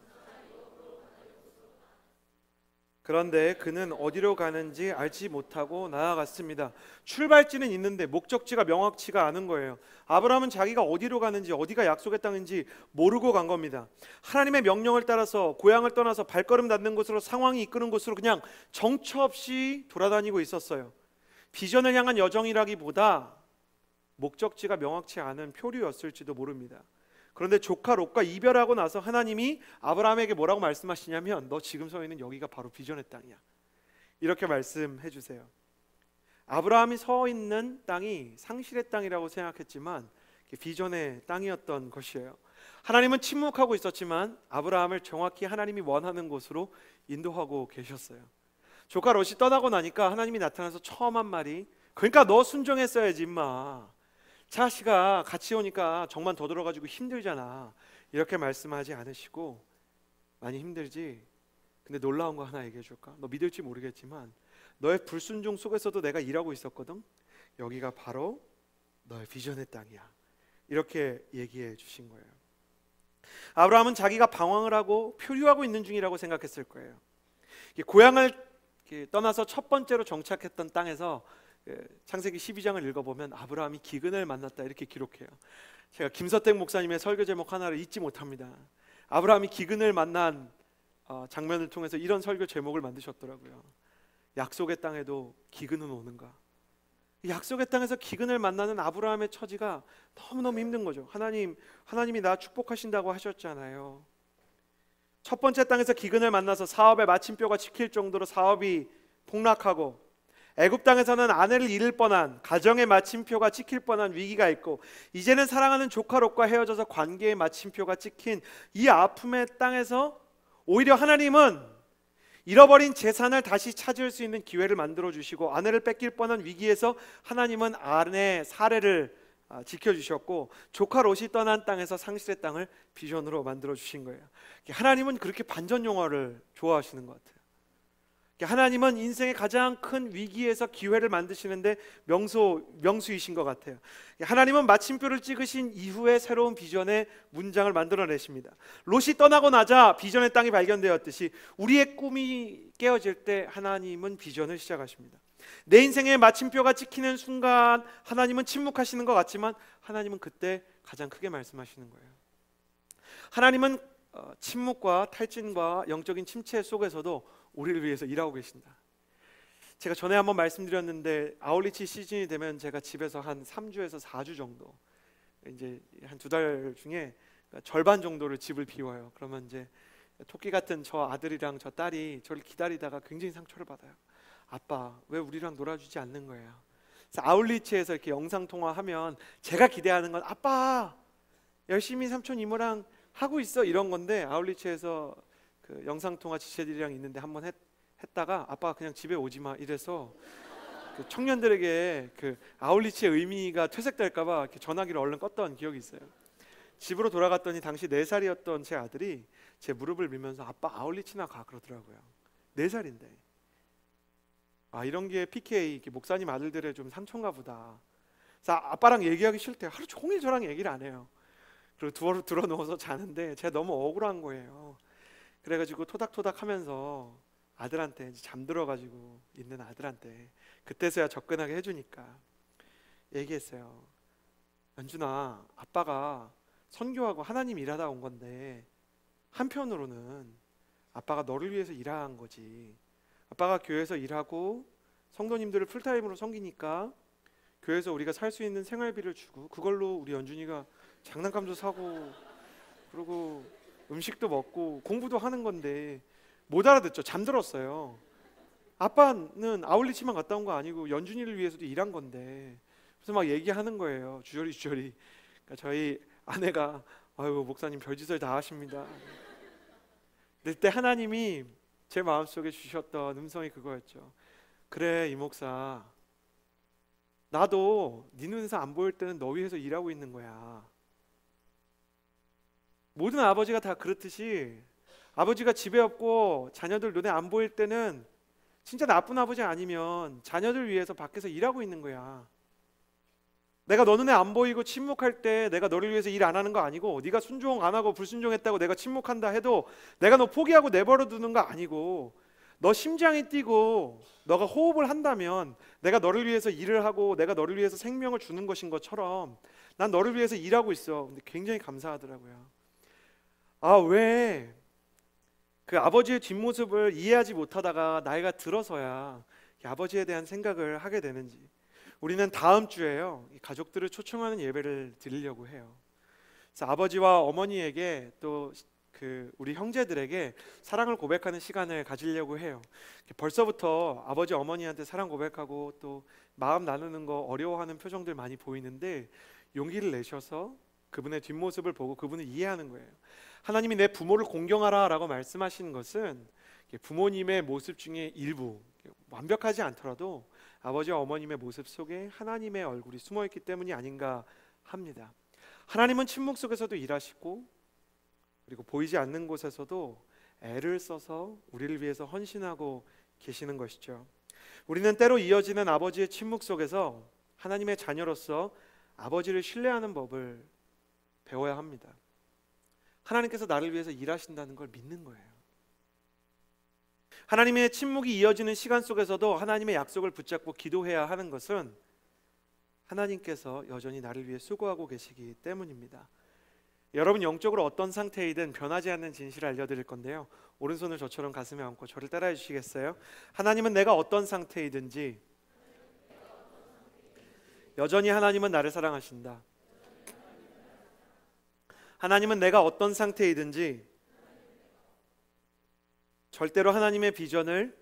그런데 그는 어디로 가는지 알지 못하고 나아갔습니다. 출발지는 있는데 목적지가 명확치가 않은 거예요. 아브라함은 자기가 어디로 가는지, 어디가 약속의 땅인지 모르고 간 겁니다. 하나님의 명령을 따라서 고향을 떠나서 발걸음 닿는 곳으로, 상황이 이끄는 곳으로 그냥 정처 없이 돌아다니고 있었어요. 비전을 향한 여정이라기보다 목적지가 명확치 않은 표류였을지도 모릅니다. 그런데 조카 롯과 이별하고 나서 하나님이 아브라함에게 뭐라고 말씀하시냐면 너 지금 서 있는 여기가 바로 비전의 땅이야, 이렇게 말씀해 주세요. 아브라함이 서 있는 땅이 상실의 땅이라고 생각했지만 비전의 땅이었던 것이에요. 하나님은 침묵하고 있었지만 아브라함을 정확히 하나님이 원하는 곳으로 인도하고 계셨어요. 조카 롯이 떠나고 나니까 하나님이 나타나서 처음 한 말이, 그러니까 너 순종했어야지 임마, 자식아 같이 오니까 정만 더 들어가지고 힘들잖아, 이렇게 말씀하지 않으시고, 많이 힘들지? 근데 놀라운 거 하나 얘기해 줄까? 너 믿을지 모르겠지만 너의 불순종 속에서도 내가 일하고 있었거든. 여기가 바로 너의 비전의 땅이야, 이렇게 얘기해 주신 거예요. 아브라함은 자기가 방황을 하고 표류하고 있는 중이라고 생각했을 거예요. 고향을 떠나서 첫 번째로 정착했던 땅에서 창세기 십이 장을 읽어보면 아브라함이 기근을 만났다, 이렇게 기록해요. 제가 김서택 목사님의 설교 제목 하나를 잊지 못합니다. 아브라함이 기근을 만난 장면을 통해서 이런 설교 제목을 만드셨더라고요. 약속의 땅에도 기근은 오는가. 약속의 땅에서 기근을 만나는 아브라함의 처지가 너무너무 힘든 거죠. 하나님, 하나님이 나 축복하신다고 하셨잖아요. 첫 번째 땅에서 기근을 만나서 사업의 마침표가 찍힐 정도로 사업이 폭락하고, 애굽 땅에서는 아내를 잃을 뻔한, 가정의 마침표가 찍힐 뻔한 위기가 있고, 이제는 사랑하는 조카 롯과 헤어져서 관계의 마침표가 찍힌 이 아픔의 땅에서 오히려 하나님은 잃어버린 재산을 다시 찾을 수 있는 기회를 만들어 주시고, 아내를 뺏길 뻔한 위기에서 하나님은 아내 사례를 지켜주셨고, 조카 롯이 떠난 땅에서 상실의 땅을 비전으로 만들어 주신 거예요. 하나님은 그렇게 반전 영화를 좋아하시는 것 같아요. 하나님은 인생의 가장 큰 위기에서 기회를 만드시는데 명소, 명수이신 것 같아요. 하나님은 마침표를 찍으신 이후에 새로운 비전의 문장을 만들어내십니다. 롯이 떠나고 나자 비전의 땅이 발견되었듯이 우리의 꿈이 깨어질 때 하나님은 비전을 시작하십니다. 내 인생의 마침표가 찍히는 순간 하나님은 침묵하시는 것 같지만 하나님은 그때 가장 크게 말씀하시는 거예요. 하나님은 침묵과 탈진과 영적인 침체 속에서도 우리를 위해서 일하고 계신다. 제가 전에 한번 말씀드렸는데 아울리치 시즌이 되면 제가 집에서 한 삼 주에서 사 주 정도, 이제 한 두 달 중에 절반 정도를 집을 비워요. 그러면 이제 토끼 같은 저 아들이랑 저 딸이 저를 기다리다가 굉장히 상처를 받아요. 아빠, 왜 우리랑 놀아주지 않는 거예요? 그래서 아울리치에서 이렇게 영상 통화하면 제가 기대하는 건 아빠 열심히 삼촌 이모랑 하고 있어, 이런 건데, 아울리치에서 그 영상통화 지체들이랑 있는데 한번 했, 했다가 아빠가 그냥 집에 오지 마 이래서 그 청년들에게 그 아울리치의 의미가 퇴색될까 봐 전화기를 얼른 껐던 기억이 있어요. 집으로 돌아갔더니 당시 네 살이었던 제 아들이 제 무릎을 밀면서 아빠 아울리치나 가, 그러더라고요. 네 살인데. 아, 이런 게 피케이 목사님 아들들의 좀 상처인가 보다. 그래서 아빠랑 얘기하기 싫대. 하루 종일 저랑 얘기를 안 해요. 그리고 두어로 들어 누워서 자는데 제가 너무 억울한 거예요. 그래가지고 토닥토닥 하면서 아들한테 이제 잠들어가지고 있는 아들한테 그때서야 접근하게 해주니까 얘기했어요. 연준아, 아빠가 선교하고 하나님 일하다 온 건데 한편으로는 아빠가 너를 위해서 일한 거지. 아빠가 교회에서 일하고 성도님들을 풀타임으로 섬기니까 교회에서 우리가 살 수 있는 생활비를 주고 그걸로 우리 연준이가 장난감도 사고 그리고 음식도 먹고 공부도 하는 건데 못 알아듣죠. 잠들었어요. 아빠는 아울리치만 갔다 온 거 아니고 연준이를 위해서도 일한 건데. 그래서 막 얘기하는 거예요. 주저리 주저리. 그러니까 저희 아내가 아이고 목사님 별짓을 다 하십니다. 그때 하나님이 제 마음속에 주셨던 음성이 그거였죠. 그래 이 목사, 나도 네 눈에서 안 보일 때는 너 위해서 일하고 있는 거야. 모든 아버지가 다 그렇듯이 아버지가 집에 없고 자녀들 눈에 안 보일 때는 진짜 나쁜 아버지 아니면 자녀들 위해서 밖에서 일하고 있는 거야. 내가 너 눈에 안 보이고 침묵할 때 내가 너를 위해서 일 안 하는 거 아니고, 네가 순종 안 하고 불순종했다고 내가 침묵한다 해도 내가 너 포기하고 내버려 두는 거 아니고, 너 심장이 뛰고 너가 호흡을 한다면 내가 너를 위해서 일을 하고 내가 너를 위해서 생명을 주는 것인 것처럼 난 너를 위해서 일하고 있어. 근데 굉장히 감사하더라고요. 아, 왜 그 아버지의 뒷모습을 이해하지 못하다가 나이가 들어서야 아버지에 대한 생각을 하게 되는지. 우리는 다음 주에요, 이 가족들을 초청하는 예배를 드리려고 해요. 그래서 아버지와 어머니에게 또 그 우리 형제들에게 사랑을 고백하는 시간을 가지려고 해요. 벌써부터 아버지 어머니한테 사랑 고백하고 또 마음 나누는 거 어려워하는 표정들 많이 보이는데, 용기를 내셔서 그분의 뒷모습을 보고 그분을 이해하는 거예요. 하나님이 내 부모를 공경하라 라고 말씀하시는 것은 부모님의 모습 중에 일부, 완벽하지 않더라도 아버지와 어머님의 모습 속에 하나님의 얼굴이 숨어있기 때문이 아닌가 합니다. 하나님은 침묵 속에서도 일하시고, 그리고 보이지 않는 곳에서도 애를 써서 우리를 위해서 헌신하고 계시는 것이죠. 우리는 때로 이어지는 아버지의 침묵 속에서 하나님의 자녀로서 아버지를 신뢰하는 법을 배워야 합니다. 하나님께서 나를 위해서 일하신다는 걸 믿는 거예요. 하나님의 침묵이 이어지는 시간 속에서도 하나님의 약속을 붙잡고 기도해야 하는 것은 하나님께서 여전히 나를 위해 수고하고 계시기 때문입니다. 여러분, 영적으로 어떤 상태이든 변하지 않는 진실을 알려드릴 건데요, 오른손을 저처럼 가슴에 얹고 저를 따라해 주시겠어요? 하나님은 내가 어떤 상태이든지 여전히 하나님은 나를 사랑하신다. 하나님은 내가 어떤 상태이든지 절대로 하나님의 비전을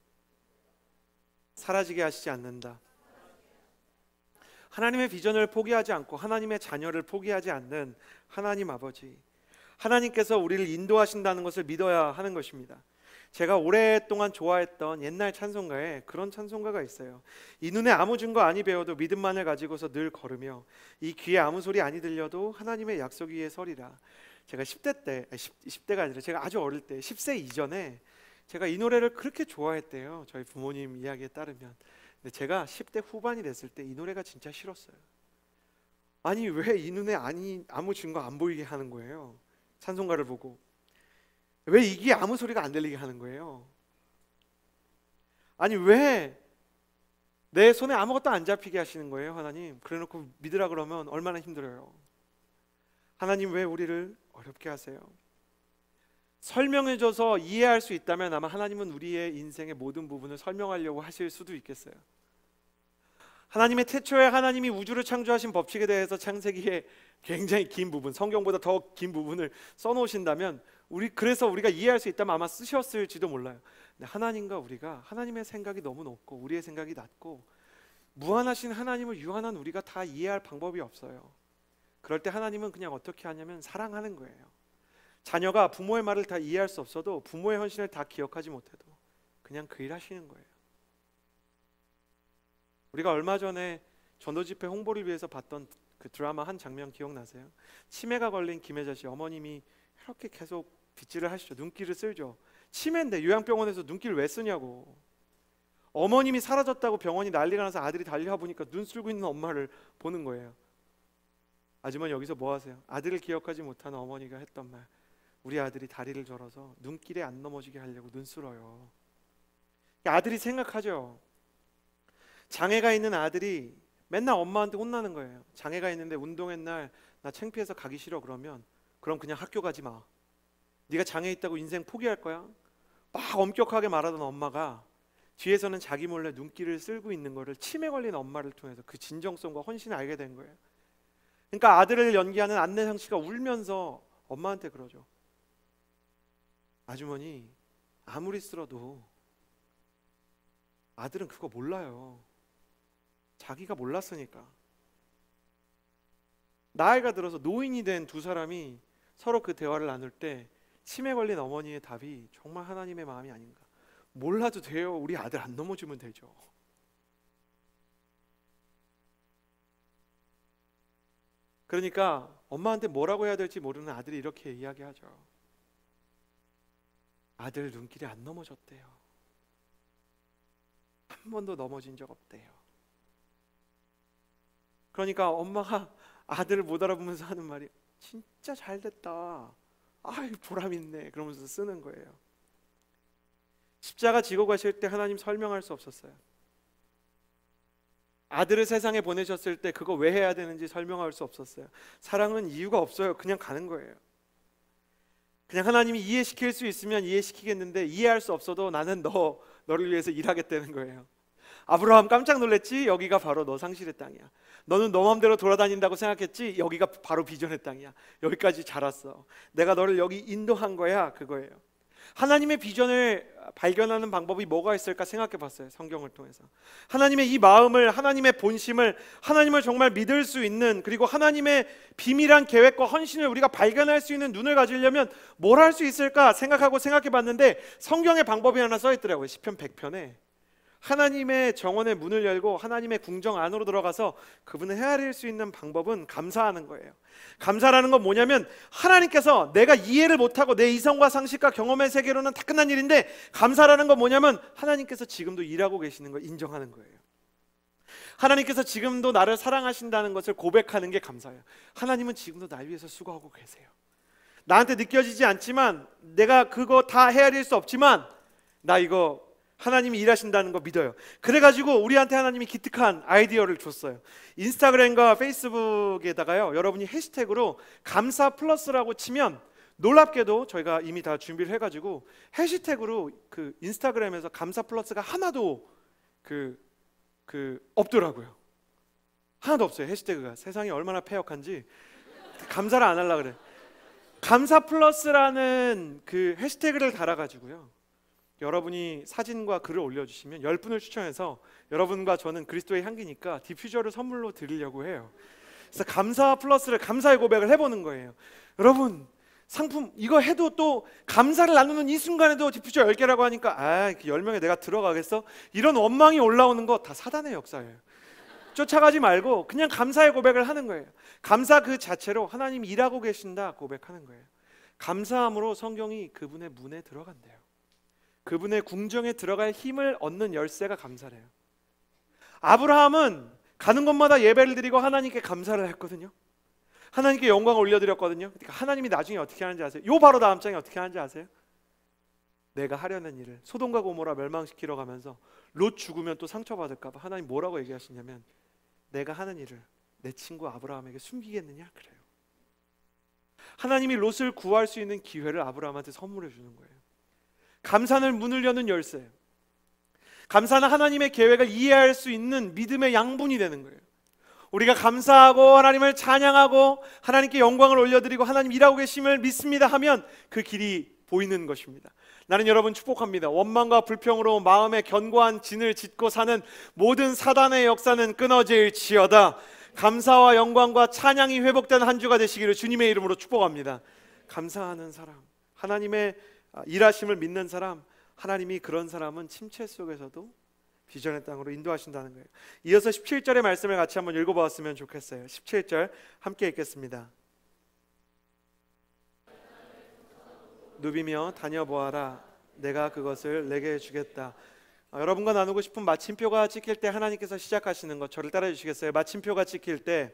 사라지게 하시지 않는다. 하나님의 비전을 포기하지 않고 하나님의 자녀를 포기하지 않는 하나님 아버지, 하나님께서 우리를 인도하신다는 것을 믿어야 하는 것입니다. 제가 오랫동안 좋아했던 옛날 찬송가에 그런 찬송가가 있어요. 이 눈에 아무 증거 아니 배워도 믿음만을 가지고서 늘 걸으며 이 귀에 아무 소리 아니 들려도 하나님의 약속 위에 서리라. 제가 십 대 때, 십 대가 아니라 제가 아주 어릴 때 십 세 이전에 제가 이 노래를 그렇게 좋아했대요. 저희 부모님 이야기에 따르면. 근데 제가 십 대 후반이 됐을 때 이 노래가 진짜 싫었어요. 아니 왜 이 눈에 아니 아무 증거 안 보이게 하는 거예요? 찬송가를 보고 왜 이게 아무 소리가 안 들리게 하는 거예요? 아니 왜 내 손에 아무것도 안 잡히게 하시는 거예요, 하나님? 그래놓고 믿으라 그러면 얼마나 힘들어요. 하나님 왜 우리를 어렵게 하세요? 설명해줘서 이해할 수 있다면 아마 하나님은 우리의 인생의 모든 부분을 설명하려고 하실 수도 있겠어요. 하나님의 태초에 하나님이 우주를 창조하신 법칙에 대해서 창세기에 굉장히 긴 부분, 성경보다 더 긴 부분을 써놓으신다면 우리 그래서 우리가 이해할 수 있다면 아마 쓰셨을지도 몰라요. 근데 하나님과 우리가 하나님의 생각이 너무 높고 우리의 생각이 낮고 무한하신 하나님을 유한한 우리가 다 이해할 방법이 없어요. 그럴 때 하나님은 그냥 어떻게 하냐면 사랑하는 거예요. 자녀가 부모의 말을 다 이해할 수 없어도 부모의 헌신을 다 기억하지 못해도 그냥 그 일 하시는 거예요. 우리가 얼마 전에 전도집회 홍보를 위해서 봤던 그 드라마 한 장면 기억나세요? 치매가 걸린 김혜자 씨 어머님이 이렇게 계속 빗질을 하시죠. 눈길을 쓸죠. 치매인데 요양병원에서 눈길을 왜 쓰냐고. 어머님이 사라졌다고 병원이 난리가 나서 아들이 달려와 보니까 눈 쓸고 있는 엄마를 보는 거예요. 아주머니 여기서 뭐 하세요? 아들을 기억하지 못하는 어머니가 했던 말, 우리 아들이 다리를 절어서 눈길에 안 넘어지게 하려고 눈 쓸어요. 아들이 생각하죠. 장애가 있는 아들이 맨날 엄마한테 혼나는 거예요. 장애가 있는데 운동회 날 나 창피해서 가기 싫어 그러면 그럼 그냥 학교 가지 마. 네가 장애 있다고 인생 포기할 거야? 막 엄격하게 말하던 엄마가 뒤에서는 자기 몰래 눈길을 쓸고 있는 거를 치매 걸린 엄마를 통해서 그 진정성과 헌신을 알게 된 거예요. 그러니까 아들을 연기하는 안내상 씨가 울면서 엄마한테 그러죠. 아주머니 아무리 쓸어도 아들은 그거 몰라요. 자기가 몰랐으니까. 나이가 들어서 노인이 된 두 사람이 서로 그 대화를 나눌 때 치매 걸린 어머니의 답이 정말 하나님의 마음이 아닌가. 몰라도 돼요. 우리 아들 안 넘어지면 되죠. 그러니까 엄마한테 뭐라고 해야 될지 모르는 아들이 이렇게 이야기하죠. 아들 눈길이 안 넘어졌대요. 한 번도 넘어진 적 없대요. 그러니까 엄마가 아들을 못 알아보면서 하는 말이 진짜 잘됐다. 아이 보람 있네. 그러면서 쓰는 거예요. 십자가 지고 가실 때 하나님 설명할 수 없었어요. 아들을 세상에 보내셨을 때 그거 왜 해야 되는지 설명할 수 없었어요. 사랑은 이유가 없어요. 그냥 가는 거예요. 그냥 하나님이 이해시킬 수 있으면 이해시키겠는데 이해할 수 없어도 나는 너, 너를 위해서 일하겠다는 거예요. 아브라함 깜짝 놀랐지? 여기가 바로 너 상실의 땅이야. 너는 너 마음대로 돌아다닌다고 생각했지? 여기가 바로 비전의 땅이야. 여기까지 자랐어. 내가 너를 여기 인도한 거야. 그거예요. 하나님의 비전을 발견하는 방법이 뭐가 있을까 생각해 봤어요. 성경을 통해서 하나님의 이 마음을, 하나님의 본심을, 하나님을 정말 믿을 수 있는, 그리고 하나님의 비밀한 계획과 헌신을 우리가 발견할 수 있는 눈을 가지려면 뭘 할 수 있을까 생각하고 생각해 봤는데, 성경에 방법이 하나 써 있더라고요. 시편 백 편에 하나님의 정원의 문을 열고 하나님의 궁정 안으로 들어가서 그분을 헤아릴 수 있는 방법은 감사하는 거예요. 감사라는 건 뭐냐면, 하나님께서 내가 이해를 못하고 내 이성과 상식과 경험의 세계로는 다 끝난 일인데, 감사라는 건 뭐냐면 하나님께서 지금도 일하고 계시는 걸 인정하는 거예요. 하나님께서 지금도 나를 사랑하신다는 것을 고백하는 게 감사예요. 하나님은 지금도 날 위해서 수고하고 계세요. 나한테 느껴지지 않지만, 내가 그거 다 헤아릴 수 없지만, 나 이거 하나님이 일하신다는 거 믿어요. 그래가지고 우리한테 하나님이 기특한 아이디어를 줬어요. 인스타그램과 페이스북에다가요, 여러분이 해시태그로 감사 플러스라고 치면, 놀랍게도 저희가 이미 다 준비를 해가지고 해시태그로 그 인스타그램에서 감사 플러스가 하나도 그, 그 없더라고요. 하나도 없어요. 해시태그가. 세상이 얼마나 폐역한지 감사를 안 하려고 그래. 감사 플러스라는 그 해시태그를 달아가지고요, 여러분이 사진과 글을 올려주시면 열 분을 추천해서 여러분과 저는 그리스도의 향기니까 디퓨저를 선물로 드리려고 해요. 그래서 감사 플러스를, 감사의 고백을 해보는 거예요. 여러분, 상품 이거 해도 또 감사를 나누는 이 순간에도 디퓨저 열 개라고 하니까 아, 열 명에 내가 들어가겠어? 이런 원망이 올라오는 거 다 사단의 역사예요. 쫓아가지 말고 그냥 감사의 고백을 하는 거예요. 감사 그 자체로 하나님이 일하고 계신다 고백하는 거예요. 감사함으로 성경이 그분의 문에 들어간대요. 그분의 궁정에 들어갈 힘을 얻는 열쇠가 감사래요. 아브라함은 가는 곳마다 예배를 드리고 하나님께 감사를 했거든요. 하나님께 영광을 올려드렸거든요. 그러니까 하나님이 나중에 어떻게 하는지 아세요? 요 바로 다음 장에 어떻게 하는지 아세요? 내가 하려는 일을, 소돔과 고모라 멸망시키러 가면서 롯 죽으면 또 상처받을까 봐 하나님 뭐라고 얘기하시냐면, 내가 하는 일을 내 친구 아브라함에게 숨기겠느냐? 그래요. 하나님이 롯을 구할 수 있는 기회를 아브라함한테 선물해 주는 거예요. 감사는 문을 여는 열쇠예요. 감사는 하나님의 계획을 이해할 수 있는 믿음의 양분이 되는 거예요. 우리가 감사하고 하나님을 찬양하고 하나님께 영광을 올려드리고 하나님 일하고 계심을 믿습니다 하면 그 길이 보이는 것입니다. 나는 여러분 축복합니다. 원망과 불평으로 마음에 견고한 진을 짓고 사는 모든 사단의 역사는 끊어질지어다. 감사와 영광과 찬양이 회복된 한 주가 되시기를 주님의 이름으로 축복합니다. 감사하는 사람, 하나님의 일하심을 믿는 사람, 하나님이 그런 사람은 침체 속에서도 비전의 땅으로 인도하신다는 거예요. 이어서 십칠 절의 말씀을 같이 한번 읽어보았으면 좋겠어요. 십칠 절 함께 읽겠습니다. 누비며 다녀보아라. 내가 그것을 내게 주겠다. 아, 여러분과 나누고 싶은 마침표가 찍힐 때 하나님께서 시작하시는 것, 저를 따라해 주시겠어요? 마침표가 찍힐 때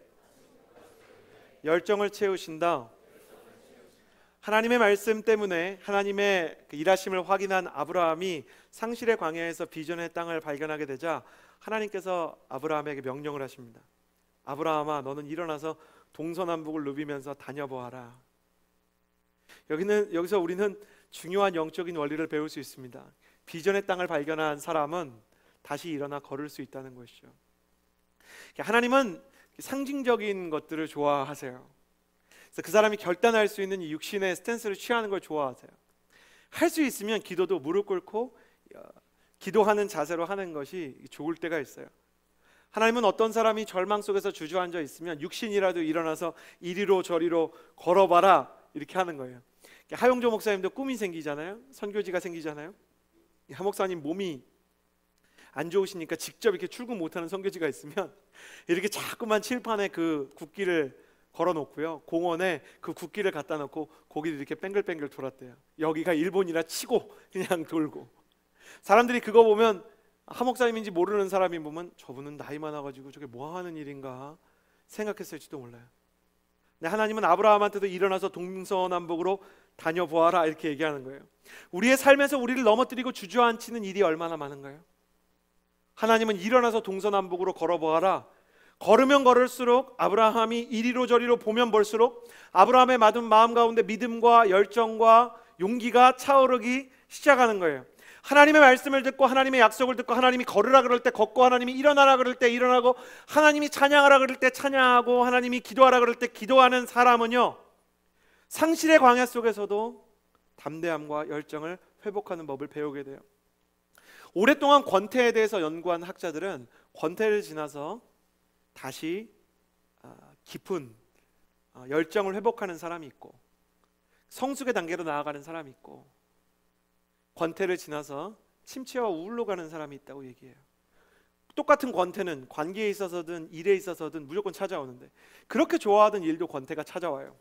열정을 채우신다. 하나님의 말씀 때문에 하나님의 그 일하심을 확인한 아브라함이 상실의 광야에서 비전의 땅을 발견하게 되자 하나님께서 아브라함에게 명령을 하십니다. 아브라함아, 너는 일어나서 동서남북을 누비면서 다녀보아라. 여기는, 여기서 우리는 중요한 영적인 원리를 배울 수 있습니다. 비전의 땅을 발견한 사람은 다시 일어나 걸을 수 있다는 것이죠. 하나님은 상징적인 것들을 좋아하세요. 그래서 그 사람이 결단할 수 있는 이 육신의 스탠스를 취하는 걸 좋아하세요. 할 수 있으면 기도도 무릎 꿇고 기도하는 자세로 하는 것이 좋을 때가 있어요. 하나님은 어떤 사람이 절망 속에서 주저앉아 있으면 육신이라도 일어나서 이리로 저리로 걸어봐라 이렇게 하는 거예요. 하용조 목사님도 꿈이 생기잖아요. 선교지가 생기잖아요. 하 목사님 몸이 안 좋으시니까 직접 이렇게 출근 못하는 선교지가 있으면 이렇게 자꾸만 칠판에 그 국기를 걸어놓고요, 공원에 그 국기를 갖다 놓고 거기를 이렇게 뱅글뱅글 돌았대요. 여기가 일본이라 치고 그냥 돌고. 사람들이 그거 보면 하 목사님인지 모르는 사람이 보면 저분은 나이 많아가지고 저게 뭐 하는 일인가 생각했을지도 몰라요. 근데 하나님은 아브라함한테도 일어나서 동서남북으로 다녀보아라 이렇게 얘기하는 거예요. 우리의 삶에서 우리를 넘어뜨리고 주저앉히는 일이 얼마나 많은가요? 하나님은 일어나서 동서남북으로 걸어보아라. 걸으면 걸을수록, 아브라함이 이리로 저리로 보면 볼수록 아브라함의 마음 가운데 믿음과 열정과 용기가 차오르기 시작하는 거예요. 하나님의 말씀을 듣고 하나님의 약속을 듣고 하나님이 걸으라 그럴 때 걷고 하나님이 일어나라 그럴 때 일어나고 하나님이 찬양하라 그럴 때 찬양하고 하나님이 기도하라 그럴 때 기도하는 사람은요, 상실의 광야 속에서도 담대함과 열정을 회복하는 법을 배우게 돼요. 오랫동안 권태에 대해서 연구한 학자들은 권태를 지나서 다시 깊은 열정을 회복하는 사람이 있고 성숙의 단계로 나아가는 사람이 있고 권태를 지나서 침체와 우울로 가는 사람이 있다고 얘기해요. 똑같은 권태는 관계에 있어서든 일에 있어서든 무조건 찾아오는데 그렇게 좋아하던 일도 권태가 찾아와요.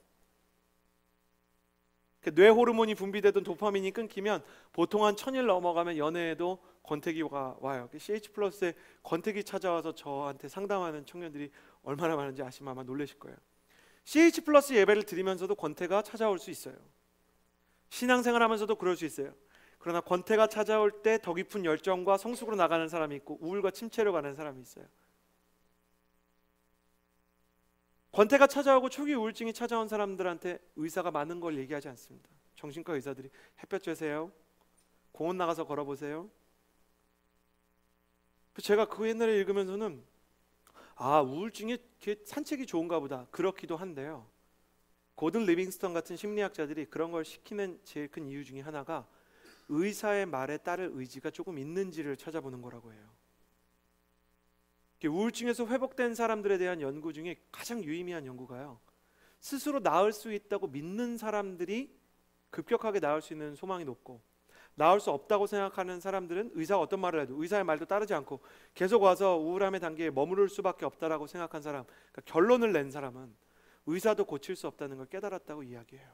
뇌 호르몬이 분비되던 도파민이 끊기면 보통 한 천일 넘어가면 연애에도 권태기가 와요. 씨에이치 플러스에 권태기 찾아와서 저한테 상담하는 청년들이 얼마나 많은지 아시면 아마 놀라실 거예요. 씨에이치 플러스 예배를 드리면서도 권태가 찾아올 수 있어요. 신앙생활 하면서도 그럴 수 있어요. 그러나 권태가 찾아올 때 더 깊은 열정과 성숙으로 나가는 사람이 있고 우울과 침체로 가는 사람이 있어요. 권태가 찾아오고 초기 우울증이 찾아온 사람들한테 의사가 많은 걸 얘기하지 않습니다. 정신과 의사들이 햇볕 쬐세요, 공원 나가서 걸어보세요. 제가 그거 옛날에 읽으면서는 아, 우울증에 산책이 좋은가 보다 그렇기도 한데요, 고든 리빙스턴 같은 심리학자들이 그런 걸 시키는 제일 큰 이유 중에 하나가 의사의 말에 따를 의지가 조금 있는지를 찾아보는 거라고 해요. 우울증에서 회복된 사람들에 대한 연구 중에 가장 유의미한 연구가요, 스스로 나을 수 있다고 믿는 사람들이 급격하게 나을 수 있는 소망이 높고 나을 수 없다고 생각하는 사람들은 의사가 어떤 말을 해도 의사의 말도 따르지 않고 계속 와서 우울함의 단계에 머무를 수밖에 없다라고 생각한 사람, 그러니까 결론을 낸 사람은 의사도 고칠 수 없다는 걸 깨달았다고 이야기해요.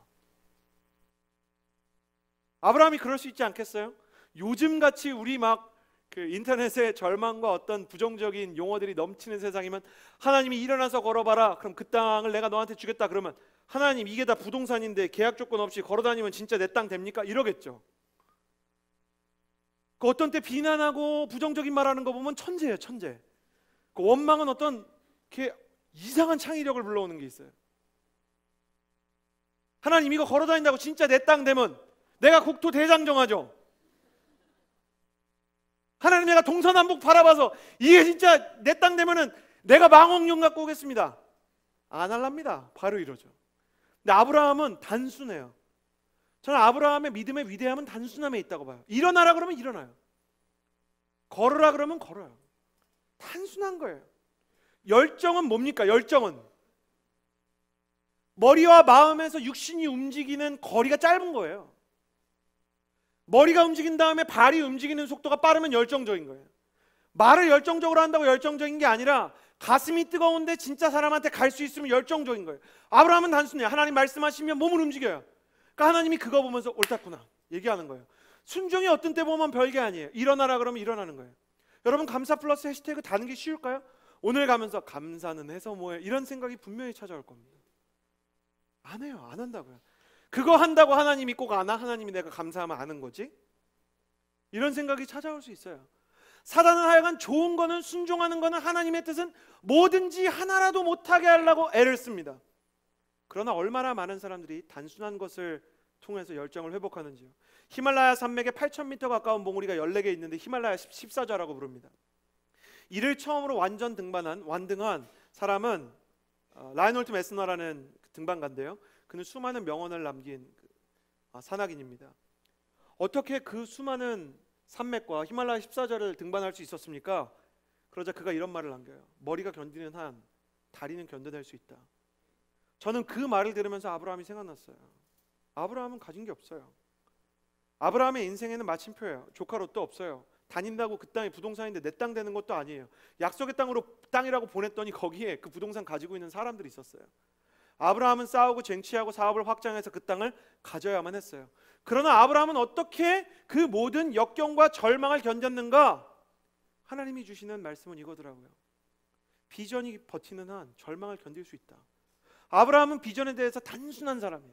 아브라함이 그럴 수 있지 않겠어요? 요즘같이 우리 막 그 인터넷에 절망과 어떤 부정적인 용어들이 넘치는 세상이면 하나님이 일어나서 걸어봐라, 그럼 그 땅을 내가 너한테 주겠다, 그러면 하나님 이게 다 부동산인데 계약 조건 없이 걸어다니면 진짜 내 땅 됩니까? 이러겠죠. 그 어떤 때 비난하고 부정적인 말하는 거 보면 천재예요, 천재. 그 원망은 어떤 이렇게 이상한 창의력을 불러오는 게 있어요. 하나님 이거 걸어다닌다고 진짜 내 땅 되면 내가 국토 대장 정하죠. 하나님 내가 동서남북 바라봐서 이게 진짜 내 땅 되면은 내가 망원경 갖고 오겠습니다. 안 할랍니다. 바로 이러죠. 근데 아브라함은 단순해요. 저는 아브라함의 믿음의 위대함은 단순함에 있다고 봐요. 일어나라 그러면 일어나요. 걸으라 그러면 걸어요. 단순한 거예요. 열정은 뭡니까? 열정은 머리와 마음에서 육신이 움직이는 거리가 짧은 거예요. 머리가 움직인 다음에 발이 움직이는 속도가 빠르면 열정적인 거예요. 말을 열정적으로 한다고 열정적인 게 아니라 가슴이 뜨거운데 진짜 사람한테 갈 수 있으면 열정적인 거예요. 아브라함은 단순해요. 하나님 말씀하시면 몸을 움직여요. 그러니까 하나님이 그거 보면서 옳다구나 얘기하는 거예요. 순종이 어떤 때 보면 별게 아니에요. 일어나라 그러면 일어나는 거예요. 여러분 감사 플러스 해시태그 다는 게 쉬울까요? 오늘 가면서 감사는 해서 뭐해 이런 생각이 분명히 찾아올 겁니다. 안 해요. 안 한다고요. 그거 한다고 하나님이 꼭 아나? 하나님이 내가 감사하면 아는 거지? 이런 생각이 찾아올 수 있어요. 사단은 하여간 좋은 거는 순종하는 거는 하나님의 뜻은 뭐든지 하나라도 못하게 하려고 애를 씁니다. 그러나 얼마나 많은 사람들이 단순한 것을 통해서 열정을 회복하는지요. 히말라야 산맥에 팔천 미터 가까운 봉우리가 열네 개 있는데 히말라야 십사좌라고 부릅니다. 이를 처음으로 완전 등반한 완등한 사람은 어, 라인홀트 메스너라는 등반가인데요. 그는 수많은 명언을 남긴 산악인입니다. 어떻게 그 수많은 산맥과 히말라야 십사좌를 등반할 수 있었습니까? 그러자 그가 이런 말을 남겨요. 머리가 견디는 한 다리는 견뎌낼 수 있다. 저는 그 말을 들으면서 아브라함이 생각났어요. 아브라함은 가진 게 없어요. 아브라함의 인생에는 마침표예요. 조카 롯도 없어요. 다닌다고 그 땅이 부동산인데 내 땅 되는 것도 아니에요. 약속의 땅으로 땅이라고 보냈더니 거기에 그 부동산 가지고 있는 사람들이 있었어요. 아브라함은 싸우고 쟁취하고 사업을 확장해서 그 땅을 가져야만 했어요. 그러나 아브라함은 어떻게 그 모든 역경과 절망을 견뎠는가? 하나님이 주시는 말씀은 이거더라고요. 비전이 버티는 한 절망을 견딜 수 있다. 아브라함은 비전에 대해서 단순한 사람이에요.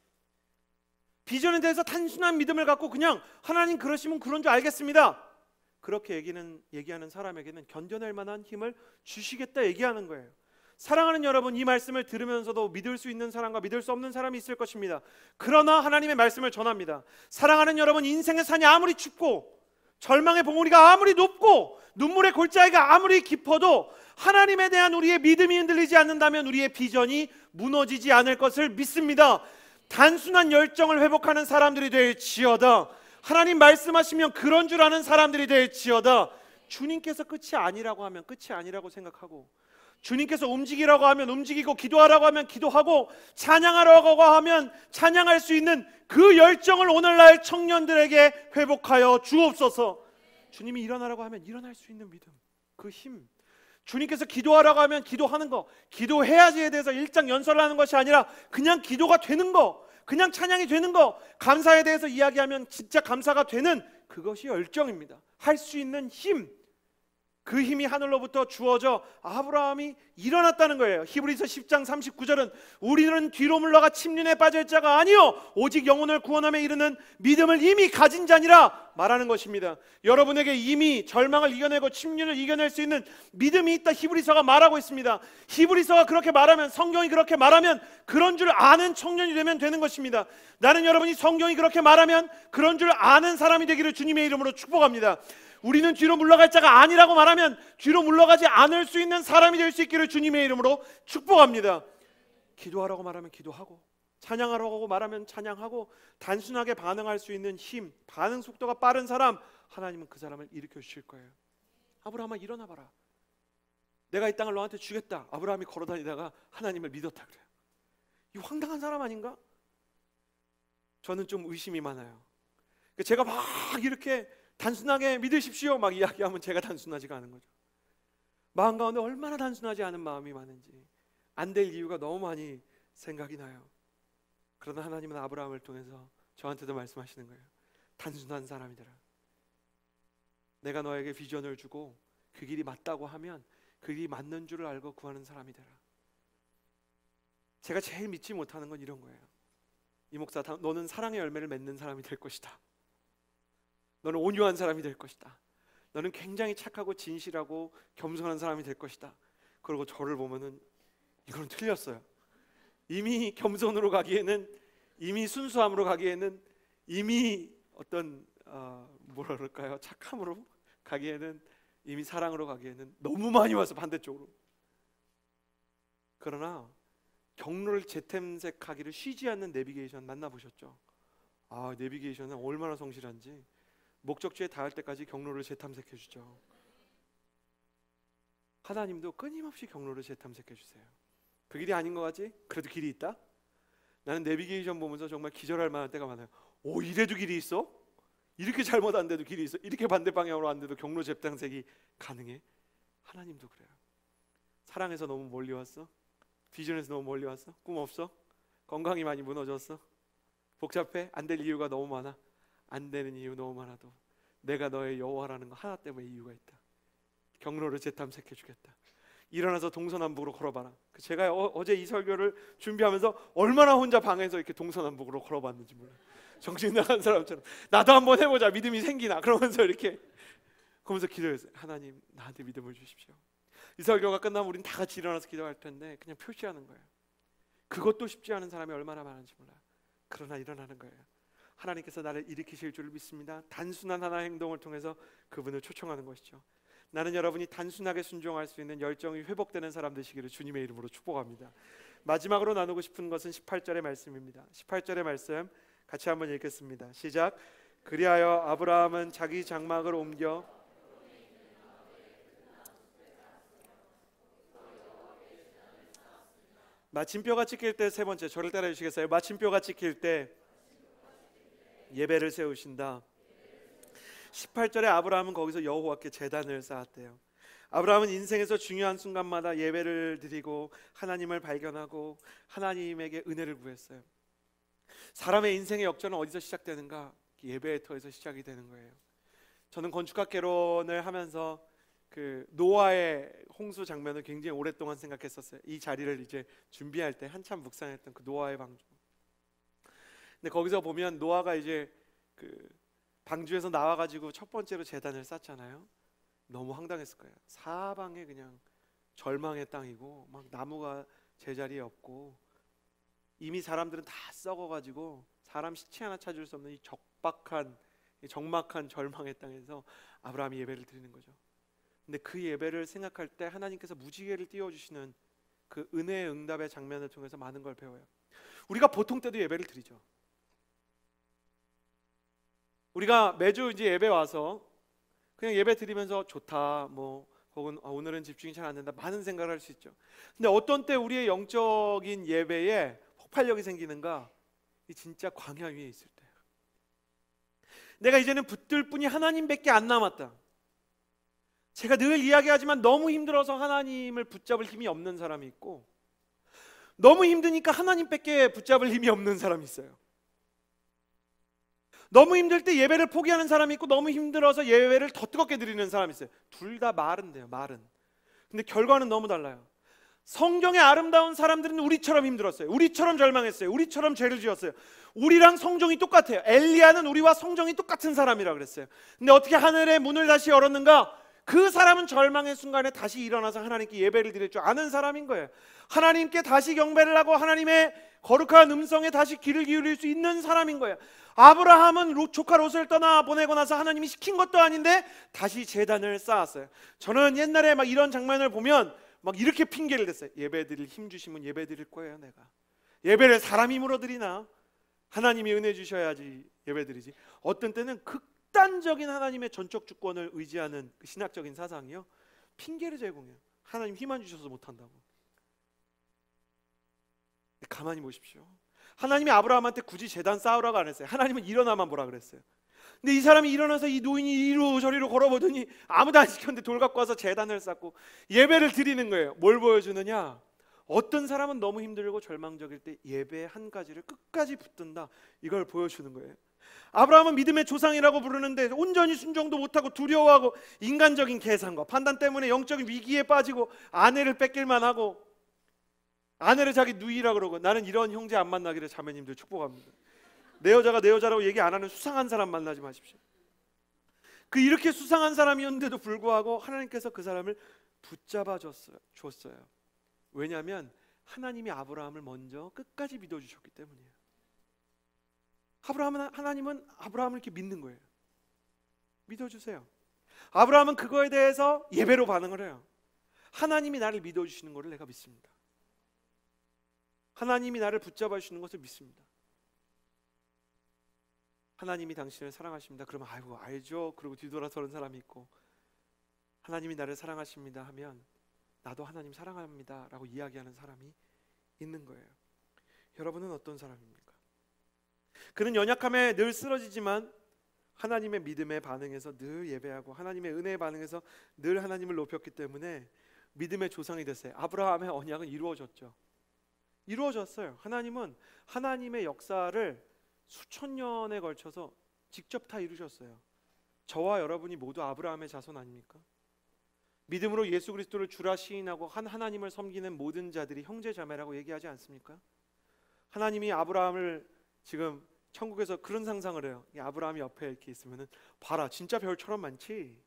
비전에 대해서 단순한 믿음을 갖고 그냥 하나님 그러시면 그런 줄 알겠습니다. 그렇게 얘기는, 얘기하는 사람에게는 견뎌낼 만한 힘을 주시겠다 얘기하는 거예요. 사랑하는 여러분, 이 말씀을 들으면서도 믿을 수 있는 사람과 믿을 수 없는 사람이 있을 것입니다. 그러나 하나님의 말씀을 전합니다. 사랑하는 여러분, 인생의 산이 아무리 춥고 절망의 봉우리가 아무리 높고 눈물의 골짜기가 아무리 깊어도 하나님에 대한 우리의 믿음이 흔들리지 않는다면 우리의 비전이 무너지지 않을 것을 믿습니다. 단순한 열정을 회복하는 사람들이 될지어다. 하나님 말씀하시면 그런 줄 아는 사람들이 될지어다. 주님께서 끝이 아니라고 하면 끝이 아니라고 생각하고, 주님께서 움직이라고 하면 움직이고, 기도하라고 하면 기도하고, 찬양하라고 하면 찬양할 수 있는 그 열정을 오늘날 청년들에게 회복하여 주옵소서. 주님이 일어나라고 하면 일어날 수 있는 믿음, 그 힘, 주님께서 기도하라고 하면 기도하는 거, 기도해야지에 대해서 일장 연설을 하는 것이 아니라 그냥 기도가 되는 거, 그냥 찬양이 되는 거, 감사에 대해서 이야기하면 진짜 감사가 되는 그것이 열정입니다. 할 수 있는 힘, 그 힘이 하늘로부터 주어져 아브라함이 일어났다는 거예요. 히브리서 십 장 삼십구 절은 우리는 뒤로 물러가 침륜에 빠질 자가 아니요 오직 영혼을 구원함에 이르는 믿음을 이미 가진 자니라 말하는 것입니다. 여러분에게 이미 절망을 이겨내고 침륜을 이겨낼 수 있는 믿음이 있다, 히브리서가 말하고 있습니다. 히브리서가 그렇게 말하면, 성경이 그렇게 말하면 그런 줄 아는 청년이 되면 되는 것입니다. 나는 여러분이 성경이 그렇게 말하면 그런 줄 아는 사람이 되기를 주님의 이름으로 축복합니다. 우리는 뒤로 물러갈 자가 아니라고 말하면 뒤로 물러가지 않을 수 있는 사람이 될 수 있기를 주님의 이름으로 축복합니다. 기도하라고 말하면 기도하고, 찬양하라고 말하면 찬양하고, 단순하게 반응할 수 있는 힘, 반응 속도가 빠른 사람, 하나님은 그 사람을 일으켜 주실 거예요. 아브라함아 일어나 봐라. 내가 이 땅을 너한테 주겠다. 아브라함이 걸어다니다가 하나님을 믿었다 그래요. 이 황당한 사람 아닌가? 저는 좀 의심이 많아요. 제가 막 이렇게 단순하게 믿으십시오 막 이야기하면 제가 단순하지가 않은 거죠. 마음 가운데 얼마나 단순하지 않은 마음이 많은지 안 될 이유가 너무 많이 생각이 나요. 그러나 하나님은 아브라함을 통해서 저한테도 말씀하시는 거예요. 단순한 사람이더라. 내가 너에게 비전을 주고 그 길이 맞다고 하면 그 길이 맞는 줄을 알고 구하는 사람이 되라. 제가 제일 믿지 못하는 건 이런 거예요. 이 목사, 너는 사랑의 열매를 맺는 사람이 될 것이다. 너는 온유한 사람이 될 것이다. 너는 굉장히 착하고 진실하고 겸손한 사람이 될 것이다. 그리고 저를 보면은 이건 틀렸어요. 이미 겸손으로 가기에는, 이미 순수함으로 가기에는, 이미 어떤 어, 뭐라 그럴까요? 착함으로 가기에는, 이미 사랑으로 가기에는 너무 많이 와서 반대쪽으로. 그러나 경로를 재탐색하기를 쉬지 않는 내비게이션 만나보셨죠? 아, 내비게이션은 얼마나 성실한지 목적지에 닿을 때까지 경로를 재탐색해 주죠. 하나님도 끊임없이 경로를 재탐색해 주세요. 그 길이 아닌 것 같지? 그래도 길이 있다? 나는 내비게이션 보면서 정말 기절할 만한 때가 많아요. 오, 이래도 길이 있어? 이렇게 잘못 안 돼도 길이 있어? 이렇게 반대 방향으로 안 돼도 경로 재탐색이 가능해? 하나님도 그래요. 사랑에서 너무 멀리 왔어? 비전에서 너무 멀리 왔어? 꿈 없어? 건강이 많이 무너졌어? 복잡해? 안 될 이유가 너무 많아? 안 되는 이유 너무 많아도 내가 너의 여호와라는 거 하나 때문에 이유가 있다. 경로를 재탐색해 주겠다. 일어나서 동서남북으로 걸어봐라. 제가 어, 어제 이 설교를 준비하면서 얼마나 혼자 방에서 이렇게 동서남북으로 걸어봤는지 몰라요. 정신 나간 사람처럼 나도 한번 해보자, 믿음이 생기나, 그러면서 이렇게 그러면서 기도했어요. 하나님, 나한테 믿음을 주십시오. 이 설교가 끝나면 우린 다 같이 일어나서 기도할 텐데 그냥 표시하는 거예요. 그것도 쉽지 않은 사람이 얼마나 많은지 몰라요. 그러나 일어나는 거예요. 하나님께서 나를 일으키실 줄 믿습니다. 단순한 하나의 행동을 통해서 그분을 초청하는 것이죠. 나는 여러분이 단순하게 순종할 수 있는 열정이 회복되는 사람 되시기를 주님의 이름으로 축복합니다. 마지막으로 나누고 싶은 것은 십팔 절의 말씀입니다. 십팔 절의 말씀 같이 한번 읽겠습니다. 시작. 그리하여 아브라함은 자기 장막을 옮겨 마침표가 찍힐 때, 세 번째, 저를 따라 주시겠어요? 마침표가 찍힐 때 예배를 세우신다. 십팔 절에 아브라함은 거기서 여호와께 제단을 쌓았대요. 아브라함은 인생에서 중요한 순간마다 예배를 드리고 하나님을 발견하고 하나님에게 은혜를 구했어요. 사람의 인생의 역전은 어디서 시작되는가? 예배의 터에서 시작이 되는 거예요. 저는 건축학 개론을 하면서 그 노아의 홍수 장면을 굉장히 오랫동안 생각했었어요. 이 자리를 이제 준비할 때 한참 묵상했던 그 노아의 방주. 근데 거기서 보면 노아가 이제 그 방주에서 나와가지고 첫 번째로 제단을 쌓잖아요. 너무 황당했을 거예요. 사방에 그냥 절망의 땅이고 막 나무가 제자리에 없고 이미 사람들은 다 썩어가지고 사람 시체 하나 찾을 수 없는 이 적박한 적막한 절망의 땅에서 아브라함이 예배를 드리는 거죠. 근데 그 예배를 생각할 때 하나님께서 무지개를 띄워주시는 그 은혜의 응답의 장면을 통해서 많은 걸 배워요. 우리가 보통 때도 예배를 드리죠. 우리가 매주 이제 예배 와서 그냥 예배 드리면서 좋다, 뭐 혹은 아, 오늘은 집중이 잘 안 된다, 많은 생각을 할 수 있죠. 근데 어떤 때 우리의 영적인 예배에 폭발력이 생기는가? 이 진짜 광야 위에 있을 때, 내가 이제는 붙들 뿐이 하나님밖에 안 남았다. 제가 늘 이야기하지만 너무 힘들어서 하나님을 붙잡을 힘이 없는 사람이 있고, 너무 힘드니까 하나님밖에 붙잡을 힘이 없는 사람이 있어요. 너무 힘들 때 예배를 포기하는 사람이 있고, 너무 힘들어서 예배를 더 뜨겁게 드리는 사람이 있어요. 둘 다 말은 돼요, 말은. 근데 결과는 너무 달라요. 성경의 아름다운 사람들은 우리처럼 힘들었어요. 우리처럼 절망했어요. 우리처럼 죄를 지었어요. 우리랑 성정이 똑같아요. 엘리야는 우리와 성정이 똑같은 사람이라 그랬어요. 근데 어떻게 하늘의 문을 다시 열었는가? 그 사람은 절망의 순간에 다시 일어나서 하나님께 예배를 드릴 줄 아는 사람인 거예요. 하나님께 다시 경배를 하고 하나님의 거룩한 음성에 다시 귀를 기울일 수 있는 사람인 거예요. 아브라함은 조카 롯을 떠나 보내고 나서 하나님이 시킨 것도 아닌데 다시 제단을 쌓았어요. 저는 옛날에 막 이런 장면을 보면 막 이렇게 핑계를 댔어요. 예배 드릴 힘 주시면 예배 드릴 거예요. 내가 예배를 사람 힘으로 드리나? 하나님이 은혜 주셔야지 예배 드리지. 어떤 때는 극단적인 하나님의 전적 주권을 의지하는 그 신학적인 사상이요, 핑계를 제공해요. 하나님 힘 안 주셔서 못한다고. 가만히 보십시오. 하나님이 아브라함한테 굳이 제단 쌓으라고 안 했어요. 하나님은 일어나만 보라 그랬어요. 근데 이 사람이 일어나서 이 노인이 이리로 저리로 걸어보더니 아무도 안 시켰는데 돌 갖고 와서 제단을 쌓고 예배를 드리는 거예요. 뭘 보여주느냐? 어떤 사람은 너무 힘들고 절망적일 때 예배 한 가지를 끝까지 붙든다, 이걸 보여주는 거예요. 아브라함은 믿음의 조상이라고 부르는데 온전히 순종도 못하고 두려워하고 인간적인 계산과 판단 때문에 영적인 위기에 빠지고 아내를 뺏길만 하고, 아내를 자기 누이라 그러고, 나는 이런 형제 안 만나기를 자매님들 축복합니다. 내 여자가 내 여자라고 얘기 안 하는 수상한 사람 만나지 마십시오. 그 이렇게 수상한 사람이었는데도 불구하고 하나님께서 그 사람을 붙잡아 줬어요. 줬어요. 왜냐하면 하나님이 아브라함을 먼저 끝까지 믿어주셨기 때문이에요. 아브라함은, 하나님은 아브라함을 이렇게 믿는 거예요. 믿어주세요. 아브라함은 그거에 대해서 예배로 반응을 해요. 하나님이 나를 믿어주시는 것을 내가 믿습니다. 하나님이 나를 붙잡아 주시는 것을 믿습니다. 하나님이 당신을 사랑하십니다. 그러면 아이고 알죠. 그리고 뒤돌아서는 사람이 있고, 하나님이 나를 사랑하십니다 하면 나도 하나님 사랑합니다 라고 이야기하는 사람이 있는 거예요. 여러분은 어떤 사람입니까? 그는 연약함에 늘 쓰러지지만 하나님의 믿음에 반응해서 늘 예배하고 하나님의 은혜에 반응해서 늘 하나님을 높였기 때문에 믿음의 조상이 됐어요. 아브라함의 언약은 이루어졌죠. 이루어졌어요. 하나님은 하나님의 역사를 수천 년에 걸쳐서 직접 다 이루셨어요. 저와 여러분이 모두 아브라함의 자손 아닙니까? 믿음으로 예수 그리스도를 주라 시인하고 한 하나님을 섬기는 모든 자들이 형제자매라고 얘기하지 않습니까? 하나님이 아브라함을 지금 천국에서 그런 상상을 해요. 이 아브라함이 옆에 이렇게 있으면은 봐라, 진짜 별처럼 많지?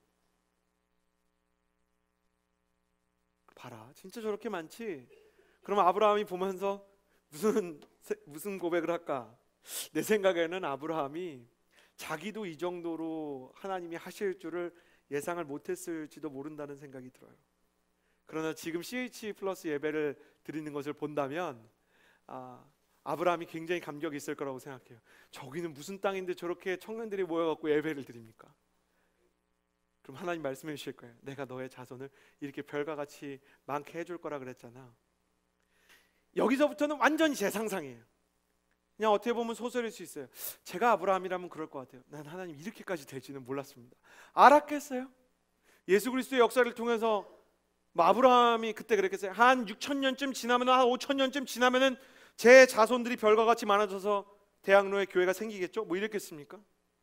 봐라, 진짜 저렇게 많지? 그럼 아브라함이 보면서 무슨 무슨 고백을 할까? 내 생각에는 아브라함이 자기도 이 정도로 하나님이 하실 줄을 예상을 못했을지도 모른다는 생각이 들어요. 그러나 지금 씨에이치 플러스 예배를 드리는 것을 본다면 아, 아브라함이 굉장히 감격이 있을 거라고 생각해요. 저기는 무슨 땅인데 저렇게 청년들이 모여갖고 예배를 드립니까? 그럼 하나님 말씀해 주실 거예요. 내가 너의 자손을 이렇게 별과 같이 많게 해줄 거라 그랬잖아. 여기서부터는 완전히 제 상상이에요. 그냥 어떻게 보면 소설일 수 있어요. 제가 아브라함이라면 그럴 것 같아요. 난 하나님 이렇게까지 될지는 몰랐습니다. 알았겠어요? 예수 그리스도의 역사를 통해서 뭐 아브라함이 그때 그랬겠어요? 한 육천 년쯤 지나면, 한 오천 년쯤 지나면은 제 자손들이 별과 같이 많아져서 대학로에 교회가 생기겠죠? 뭐 이랬겠습니까?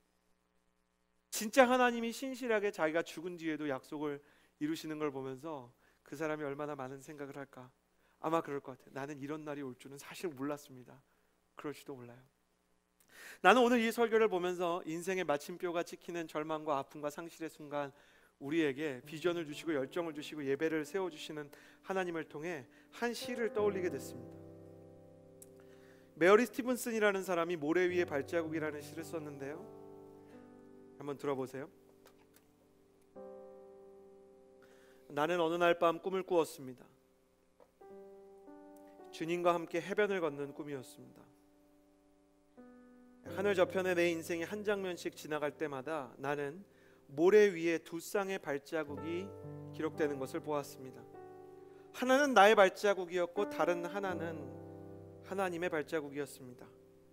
진짜 하나님이 신실하게 자기가 죽은 뒤에도 약속을 이루시는 걸 보면서 그 사람이 얼마나 많은 생각을 할까? 아마 그럴 것 같아요. 나는 이런 날이 올 줄은 사실 몰랐습니다. 그럴지도 몰라요. 나는 오늘 이 설교를 보면서 인생의 마침표가 찍히는 절망과 아픔과 상실의 순간, 우리에게 비전을 주시고 열정을 주시고 예배를 세워주시는 하나님을 통해 한 시를 떠올리게 됐습니다. 메어리 스티븐슨이라는 사람이 모래 위에 발자국이라는 시를 썼는데요, 한번 들어보세요. 나는 어느 날 밤 꿈을 꾸었습니다. 주님과 함께 해변을 걷는 꿈이었습니다. 하늘 저편에 내 인생이 한 장면씩 지나갈 때마다 나는 모래 위에 두 쌍의 발자국이 기록되는 것을 보았습니다. 하나는 나의 발자국이었고 다른 하나는 하나님의 발자국이었습니다.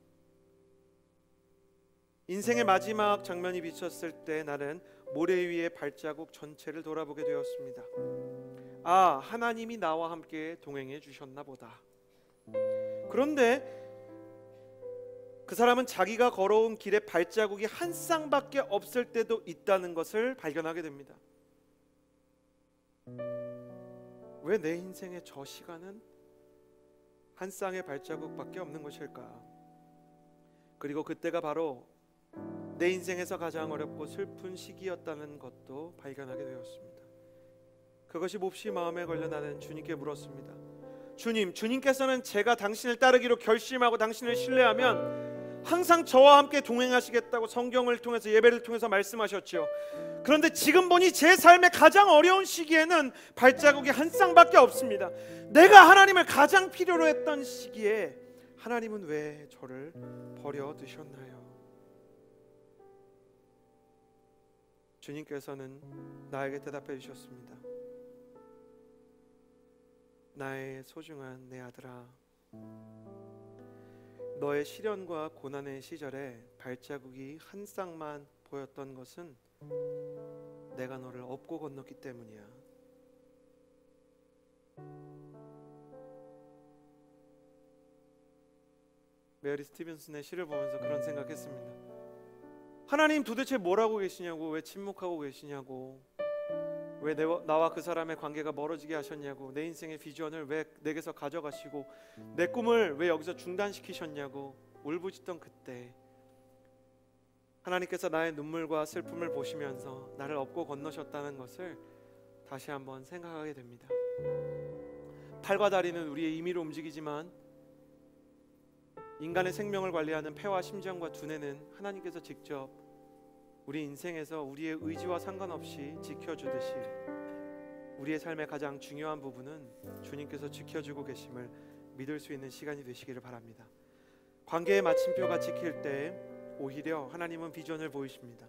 인생의 마지막 장면이 비쳤을 때 나는 모래 위의 발자국 전체를 돌아보게 되었습니다. 아, 하나님이 나와 함께 동행해 주셨나 보다. 그런데 그 사람은 자기가 걸어온 길에 발자국이 한 쌍밖에 없을 때도 있다는 것을 발견하게 됩니다. 왜 내 인생의 저 시간은 한 쌍의 발자국밖에 없는 것일까? 그리고 그때가 바로 내 인생에서 가장 어렵고 슬픈 시기였다는 것도 발견하게 되었습니다. 그것이 몹시 마음에 걸려 나는 주님께 물었습니다. 주님, 주님께서는 제가 당신을 따르기로 결심하고 당신을 신뢰하면 항상 저와 함께 동행하시겠다고 성경을 통해서, 예배를 통해서 말씀하셨죠. 그런데 지금 보니 제 삶의 가장 어려운 시기에는 발자국이 한 쌍밖에 없습니다. 내가 하나님을 가장 필요로 했던 시기에 하나님은 왜 저를 버려두셨나요? 주님께서는 나에게 대답해 주셨습니다. 나의 소중한 내 아들아, 너의 시련과 고난의 시절에 발자국이 한 쌍만 보였던 것은 내가 너를 업고 건넜기 때문이야. 메리 스티븐슨의 시를 보면서 그런 생각했습니다. 하나님 도대체 뭐라고 계시냐고, 왜 침묵하고 계시냐고, 왜 내, 나와 그 사람의 관계가 멀어지게 하셨냐고, 내 인생의 비전을 왜 내게서 가져가시고 내 꿈을 왜 여기서 중단시키셨냐고 울부짖던 그때 하나님께서 나의 눈물과 슬픔을 보시면서 나를 업고 건너셨다는 것을 다시 한번 생각하게 됩니다. 팔과 다리는 우리의 임의로 움직이지만 인간의 생명을 관리하는 폐와 심장과 두뇌는 하나님께서 직접 우리 인생에서 우리의 의지와 상관없이 지켜주듯이 우리의 삶의 가장 중요한 부분은 주님께서 지켜주고 계심을 믿을 수 있는 시간이 되시기를 바랍니다. 관계의 마침표가 찍힐 때 오히려 하나님은 비전을 보이십니다.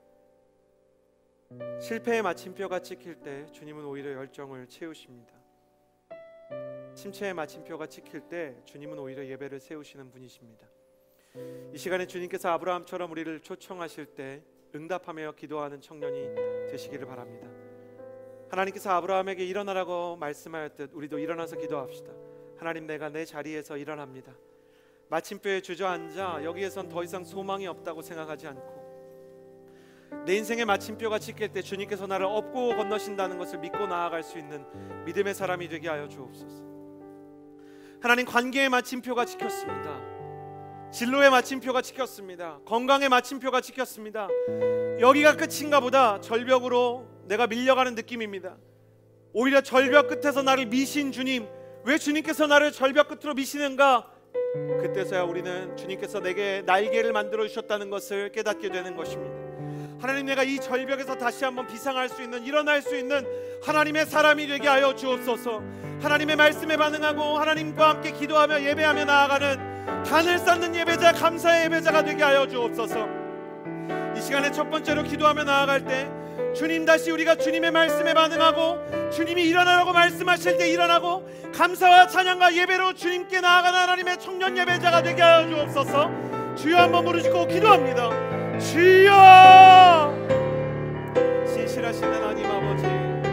실패의 마침표가 찍힐 때 주님은 오히려 열정을 채우십니다. 침체의 마침표가 찍힐 때 주님은 오히려 예배를 세우시는 분이십니다. 이 시간에 주님께서 아브라함처럼 우리를 초청하실 때 응답하며 기도하는 청년이 되시기를 바랍니다. 하나님께서 아브라함에게 일어나라고 말씀하였듯 우리도 일어나서 기도합시다. 하나님, 내가 내 자리에서 일어납니다. 마침표에 주저앉아 여기에선 더 이상 소망이 없다고 생각하지 않고 내 인생의 마침표가 찍힐 때 주님께서 나를 업고 건너신다는 것을 믿고 나아갈 수 있는 믿음의 사람이 되게 하여 주옵소서. 하나님, 관계의 마침표가 찍혔습니다. 진로의 마침표가 찍혔습니다. 건강의 마침표가 찍혔습니다. 여기가 끝인가 보다 절벽으로 내가 밀려가는 느낌입니다. 오히려 절벽 끝에서 나를 미신 주님, 왜 주님께서 나를 절벽 끝으로 미시는가? 그때서야 우리는 주님께서 내게 날개를 만들어 주셨다는 것을 깨닫게 되는 것입니다. 하나님, 내가 이 절벽에서 다시 한번 비상할 수 있는, 일어날 수 있는 하나님의 사람이 되게 하여 주옵소서. 하나님의 말씀에 반응하고 하나님과 함께 기도하며 예배하며 나아가는 단을 쌓는 예배자, 감사의 예배자가 되게 하여 주옵소서. 이 시간에 첫 번째로 기도하며 나아갈 때 주님, 다시 우리가 주님의 말씀에 반응하고 주님이 일어나라고 말씀하실 때 일어나고 감사와 찬양과 예배로 주님께 나아가는 하나님의 청년 예배자가 되게 하여 주옵소서. 주여, 한번 부르짖고 기도합니다. 주여, 신실하신 하나님 아버지,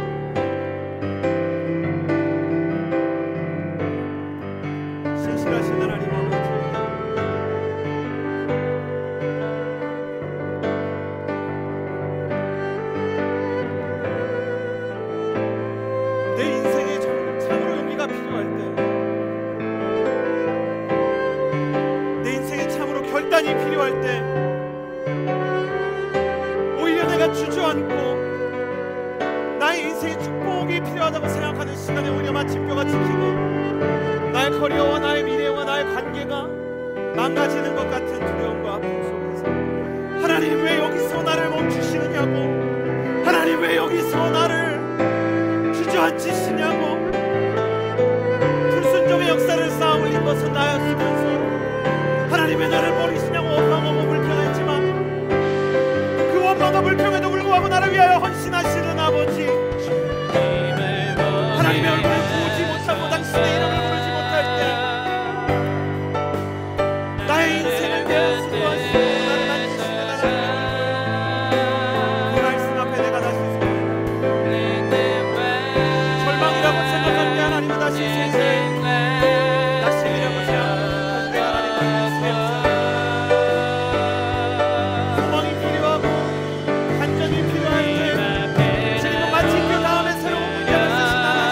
신실하신 하나님 아버지, 내 인생에 참으로 용기가 필요할 때, 내 인생에 참으로 결단이 필요할 때, 오히려 내가 주저앉고 나의 인생에 축복이 필요하다고 생각하는 시간에 오히려 마침표가 찍히고 나의 커리어와 나의 미래와 나의 관계가 망가지는 것 같은 두려움과 아픔 속에서 하나님 하나님 왜 여기서 나를 멈추시느냐고, 하나님 왜 여기서 나를 주저앉히시냐고. 불순종의 역사를 쌓아올린 것은 나였으면서 하나님 왜 나를 버리시냐고 원망하고 불평했지만, 그 원망과 불평에도 불구하고 나를 위하여 헌신하시는 아버지, 하나님의 얼굴을 보지 못하고 당신의 이름을 부르지 못할 때 나의 인생을 배우시고 하시고 나를 만지시는 하나님, 그 말씀 앞에 내가 다시 서고 절망이라고 생각할 때 하나님은 다시 서고 낙심이라고 생각할 때 하나님은 소망이 필요하고 간절히 필요할 때 주님은 마치 그 다음에 새로운 문제를 쓰시는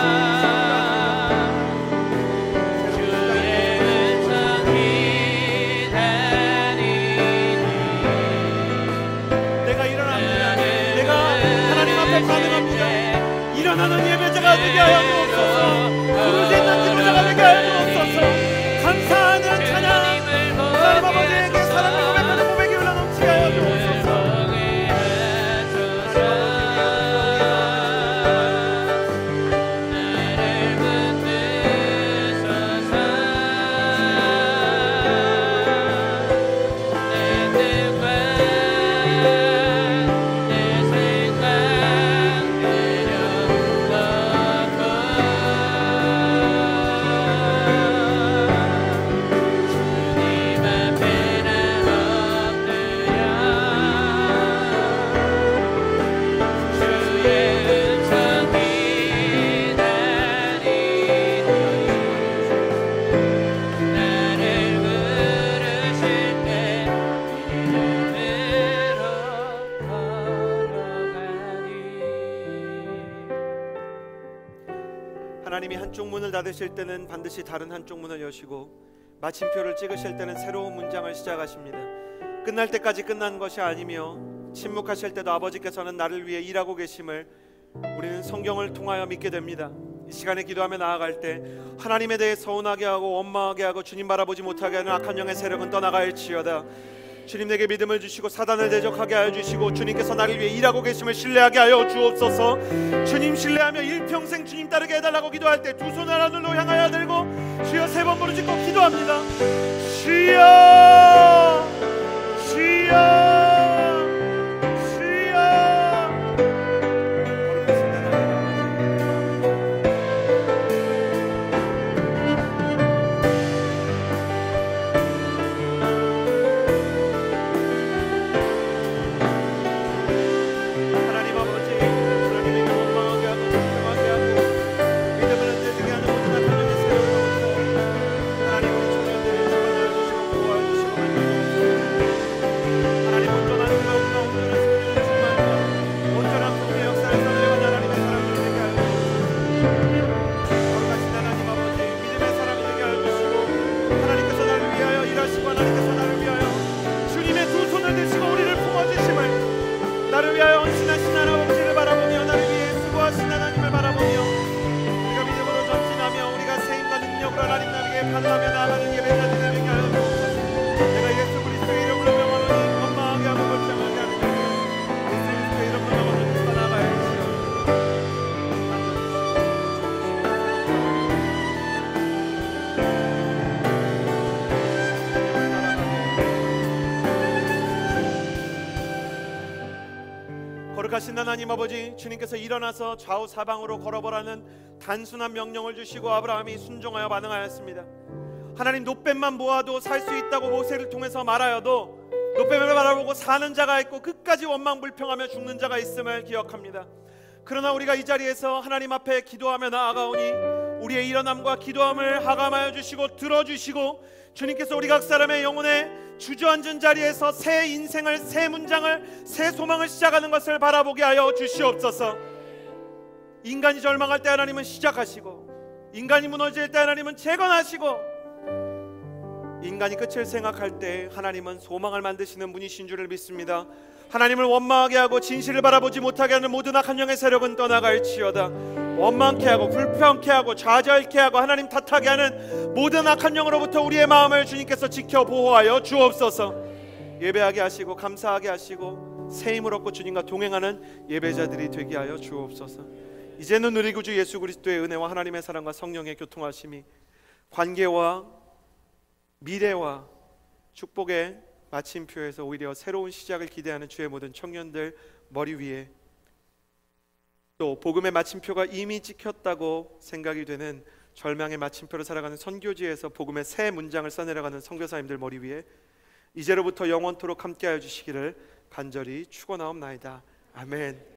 반응합니다. 일어나는 예배자가 되게 하여 주옵소서. 부르짖는 기도자가 되게 하여 주옵소서. 감사하는 찬양, 하나님 아버지에게 사랑을 고백하는 고백이 흘러넘치게 하여 주옵소서. 하나님이 한쪽 문을 닫으실 때는 반드시 다른 한쪽 문을 여시고, 마침표를 찍으실 때는 새로운 문장을 시작하십니다. 끝날 때까지 끝난 것이 아니며 침묵하실 때도 아버지께서는 나를 위해 일하고 계심을 우리는 성경을 통하여 믿게 됩니다. 이 시간에 기도하며 나아갈 때 하나님에 대해 서운하게 하고 원망하게 하고 주님 바라보지 못하게 하는 악한 영의 세력은 떠나갈지어다. 주님 내게 믿음을 주시고 사단을 대적하게 하여 주시고, 주님께서 나를 위해 일하고 계심을 신뢰하게 하여 주옵소서. 주님 신뢰하며 일평생 주님 따르게 해달라고 기도할 때 두 손을 하늘로 향하여 들고 주여 세 번 부르짖고 기도합니다. 주여 주여 거룩하신 하나님 아버지, 주님께서 일어나서 좌우 사방으로 걸어보라는 단순한 명령을 주시고 아브라함이 순종하여 반응하였습니다. 하나님, 노뱀만 모아도 살 수 있다고 모세를 통해서 말하여도 노뱀을 바라보고 사는 자가 있고 끝까지 원망불평하며 죽는 자가 있음을 기억합니다. 그러나 우리가 이 자리에서 하나님 앞에 기도하며 나아가오니 우리의 일어남과 기도함을 하감하여 주시고 들어주시고, 주님께서 우리 각 사람의 영혼에 주저앉은 자리에서 새 인생을, 새 문장을, 새 소망을 시작하는 것을 바라보게 하여 주시옵소서. 인간이 절망할 때 하나님은 시작하시고, 인간이 무너질 때 하나님은 재건하시고, 인간이 끝을 생각할 때 하나님은 소망을 만드시는 분이신 줄을 믿습니다. 하나님을 원망하게 하고 진실을 바라보지 못하게 하는 모든 악한 영의 세력은 떠나갈지어다. 원망케 하고 불평케 하고 좌절케 하고 하나님 탓하게 하는 모든 악한 영으로부터 우리의 마음을 주님께서 지켜 보호하여 주옵소서. 예배하게 하시고 감사하게 하시고 새 힘을 얻고 주님과 동행하는 예배자들이 되게 하여 주옵소서. 이제는 우리 구주 예수 그리스도의 은혜와 하나님의 사랑과 성령의 교통하심이 관계와 미래와 축복의 마침표에서 오히려 새로운 시작을 기대하는 주의 모든 청년들 머리 위에, 또 복음의 마침표가 이미 찍혔다고 생각이 되는 절망의 마침표로 살아가는 선교지에서 복음의 새 문장을 써내려가는 선교사님들 머리 위에 이제로부터 영원토록 함께하여 주시기를 간절히 축원하옵나이다. 아멘.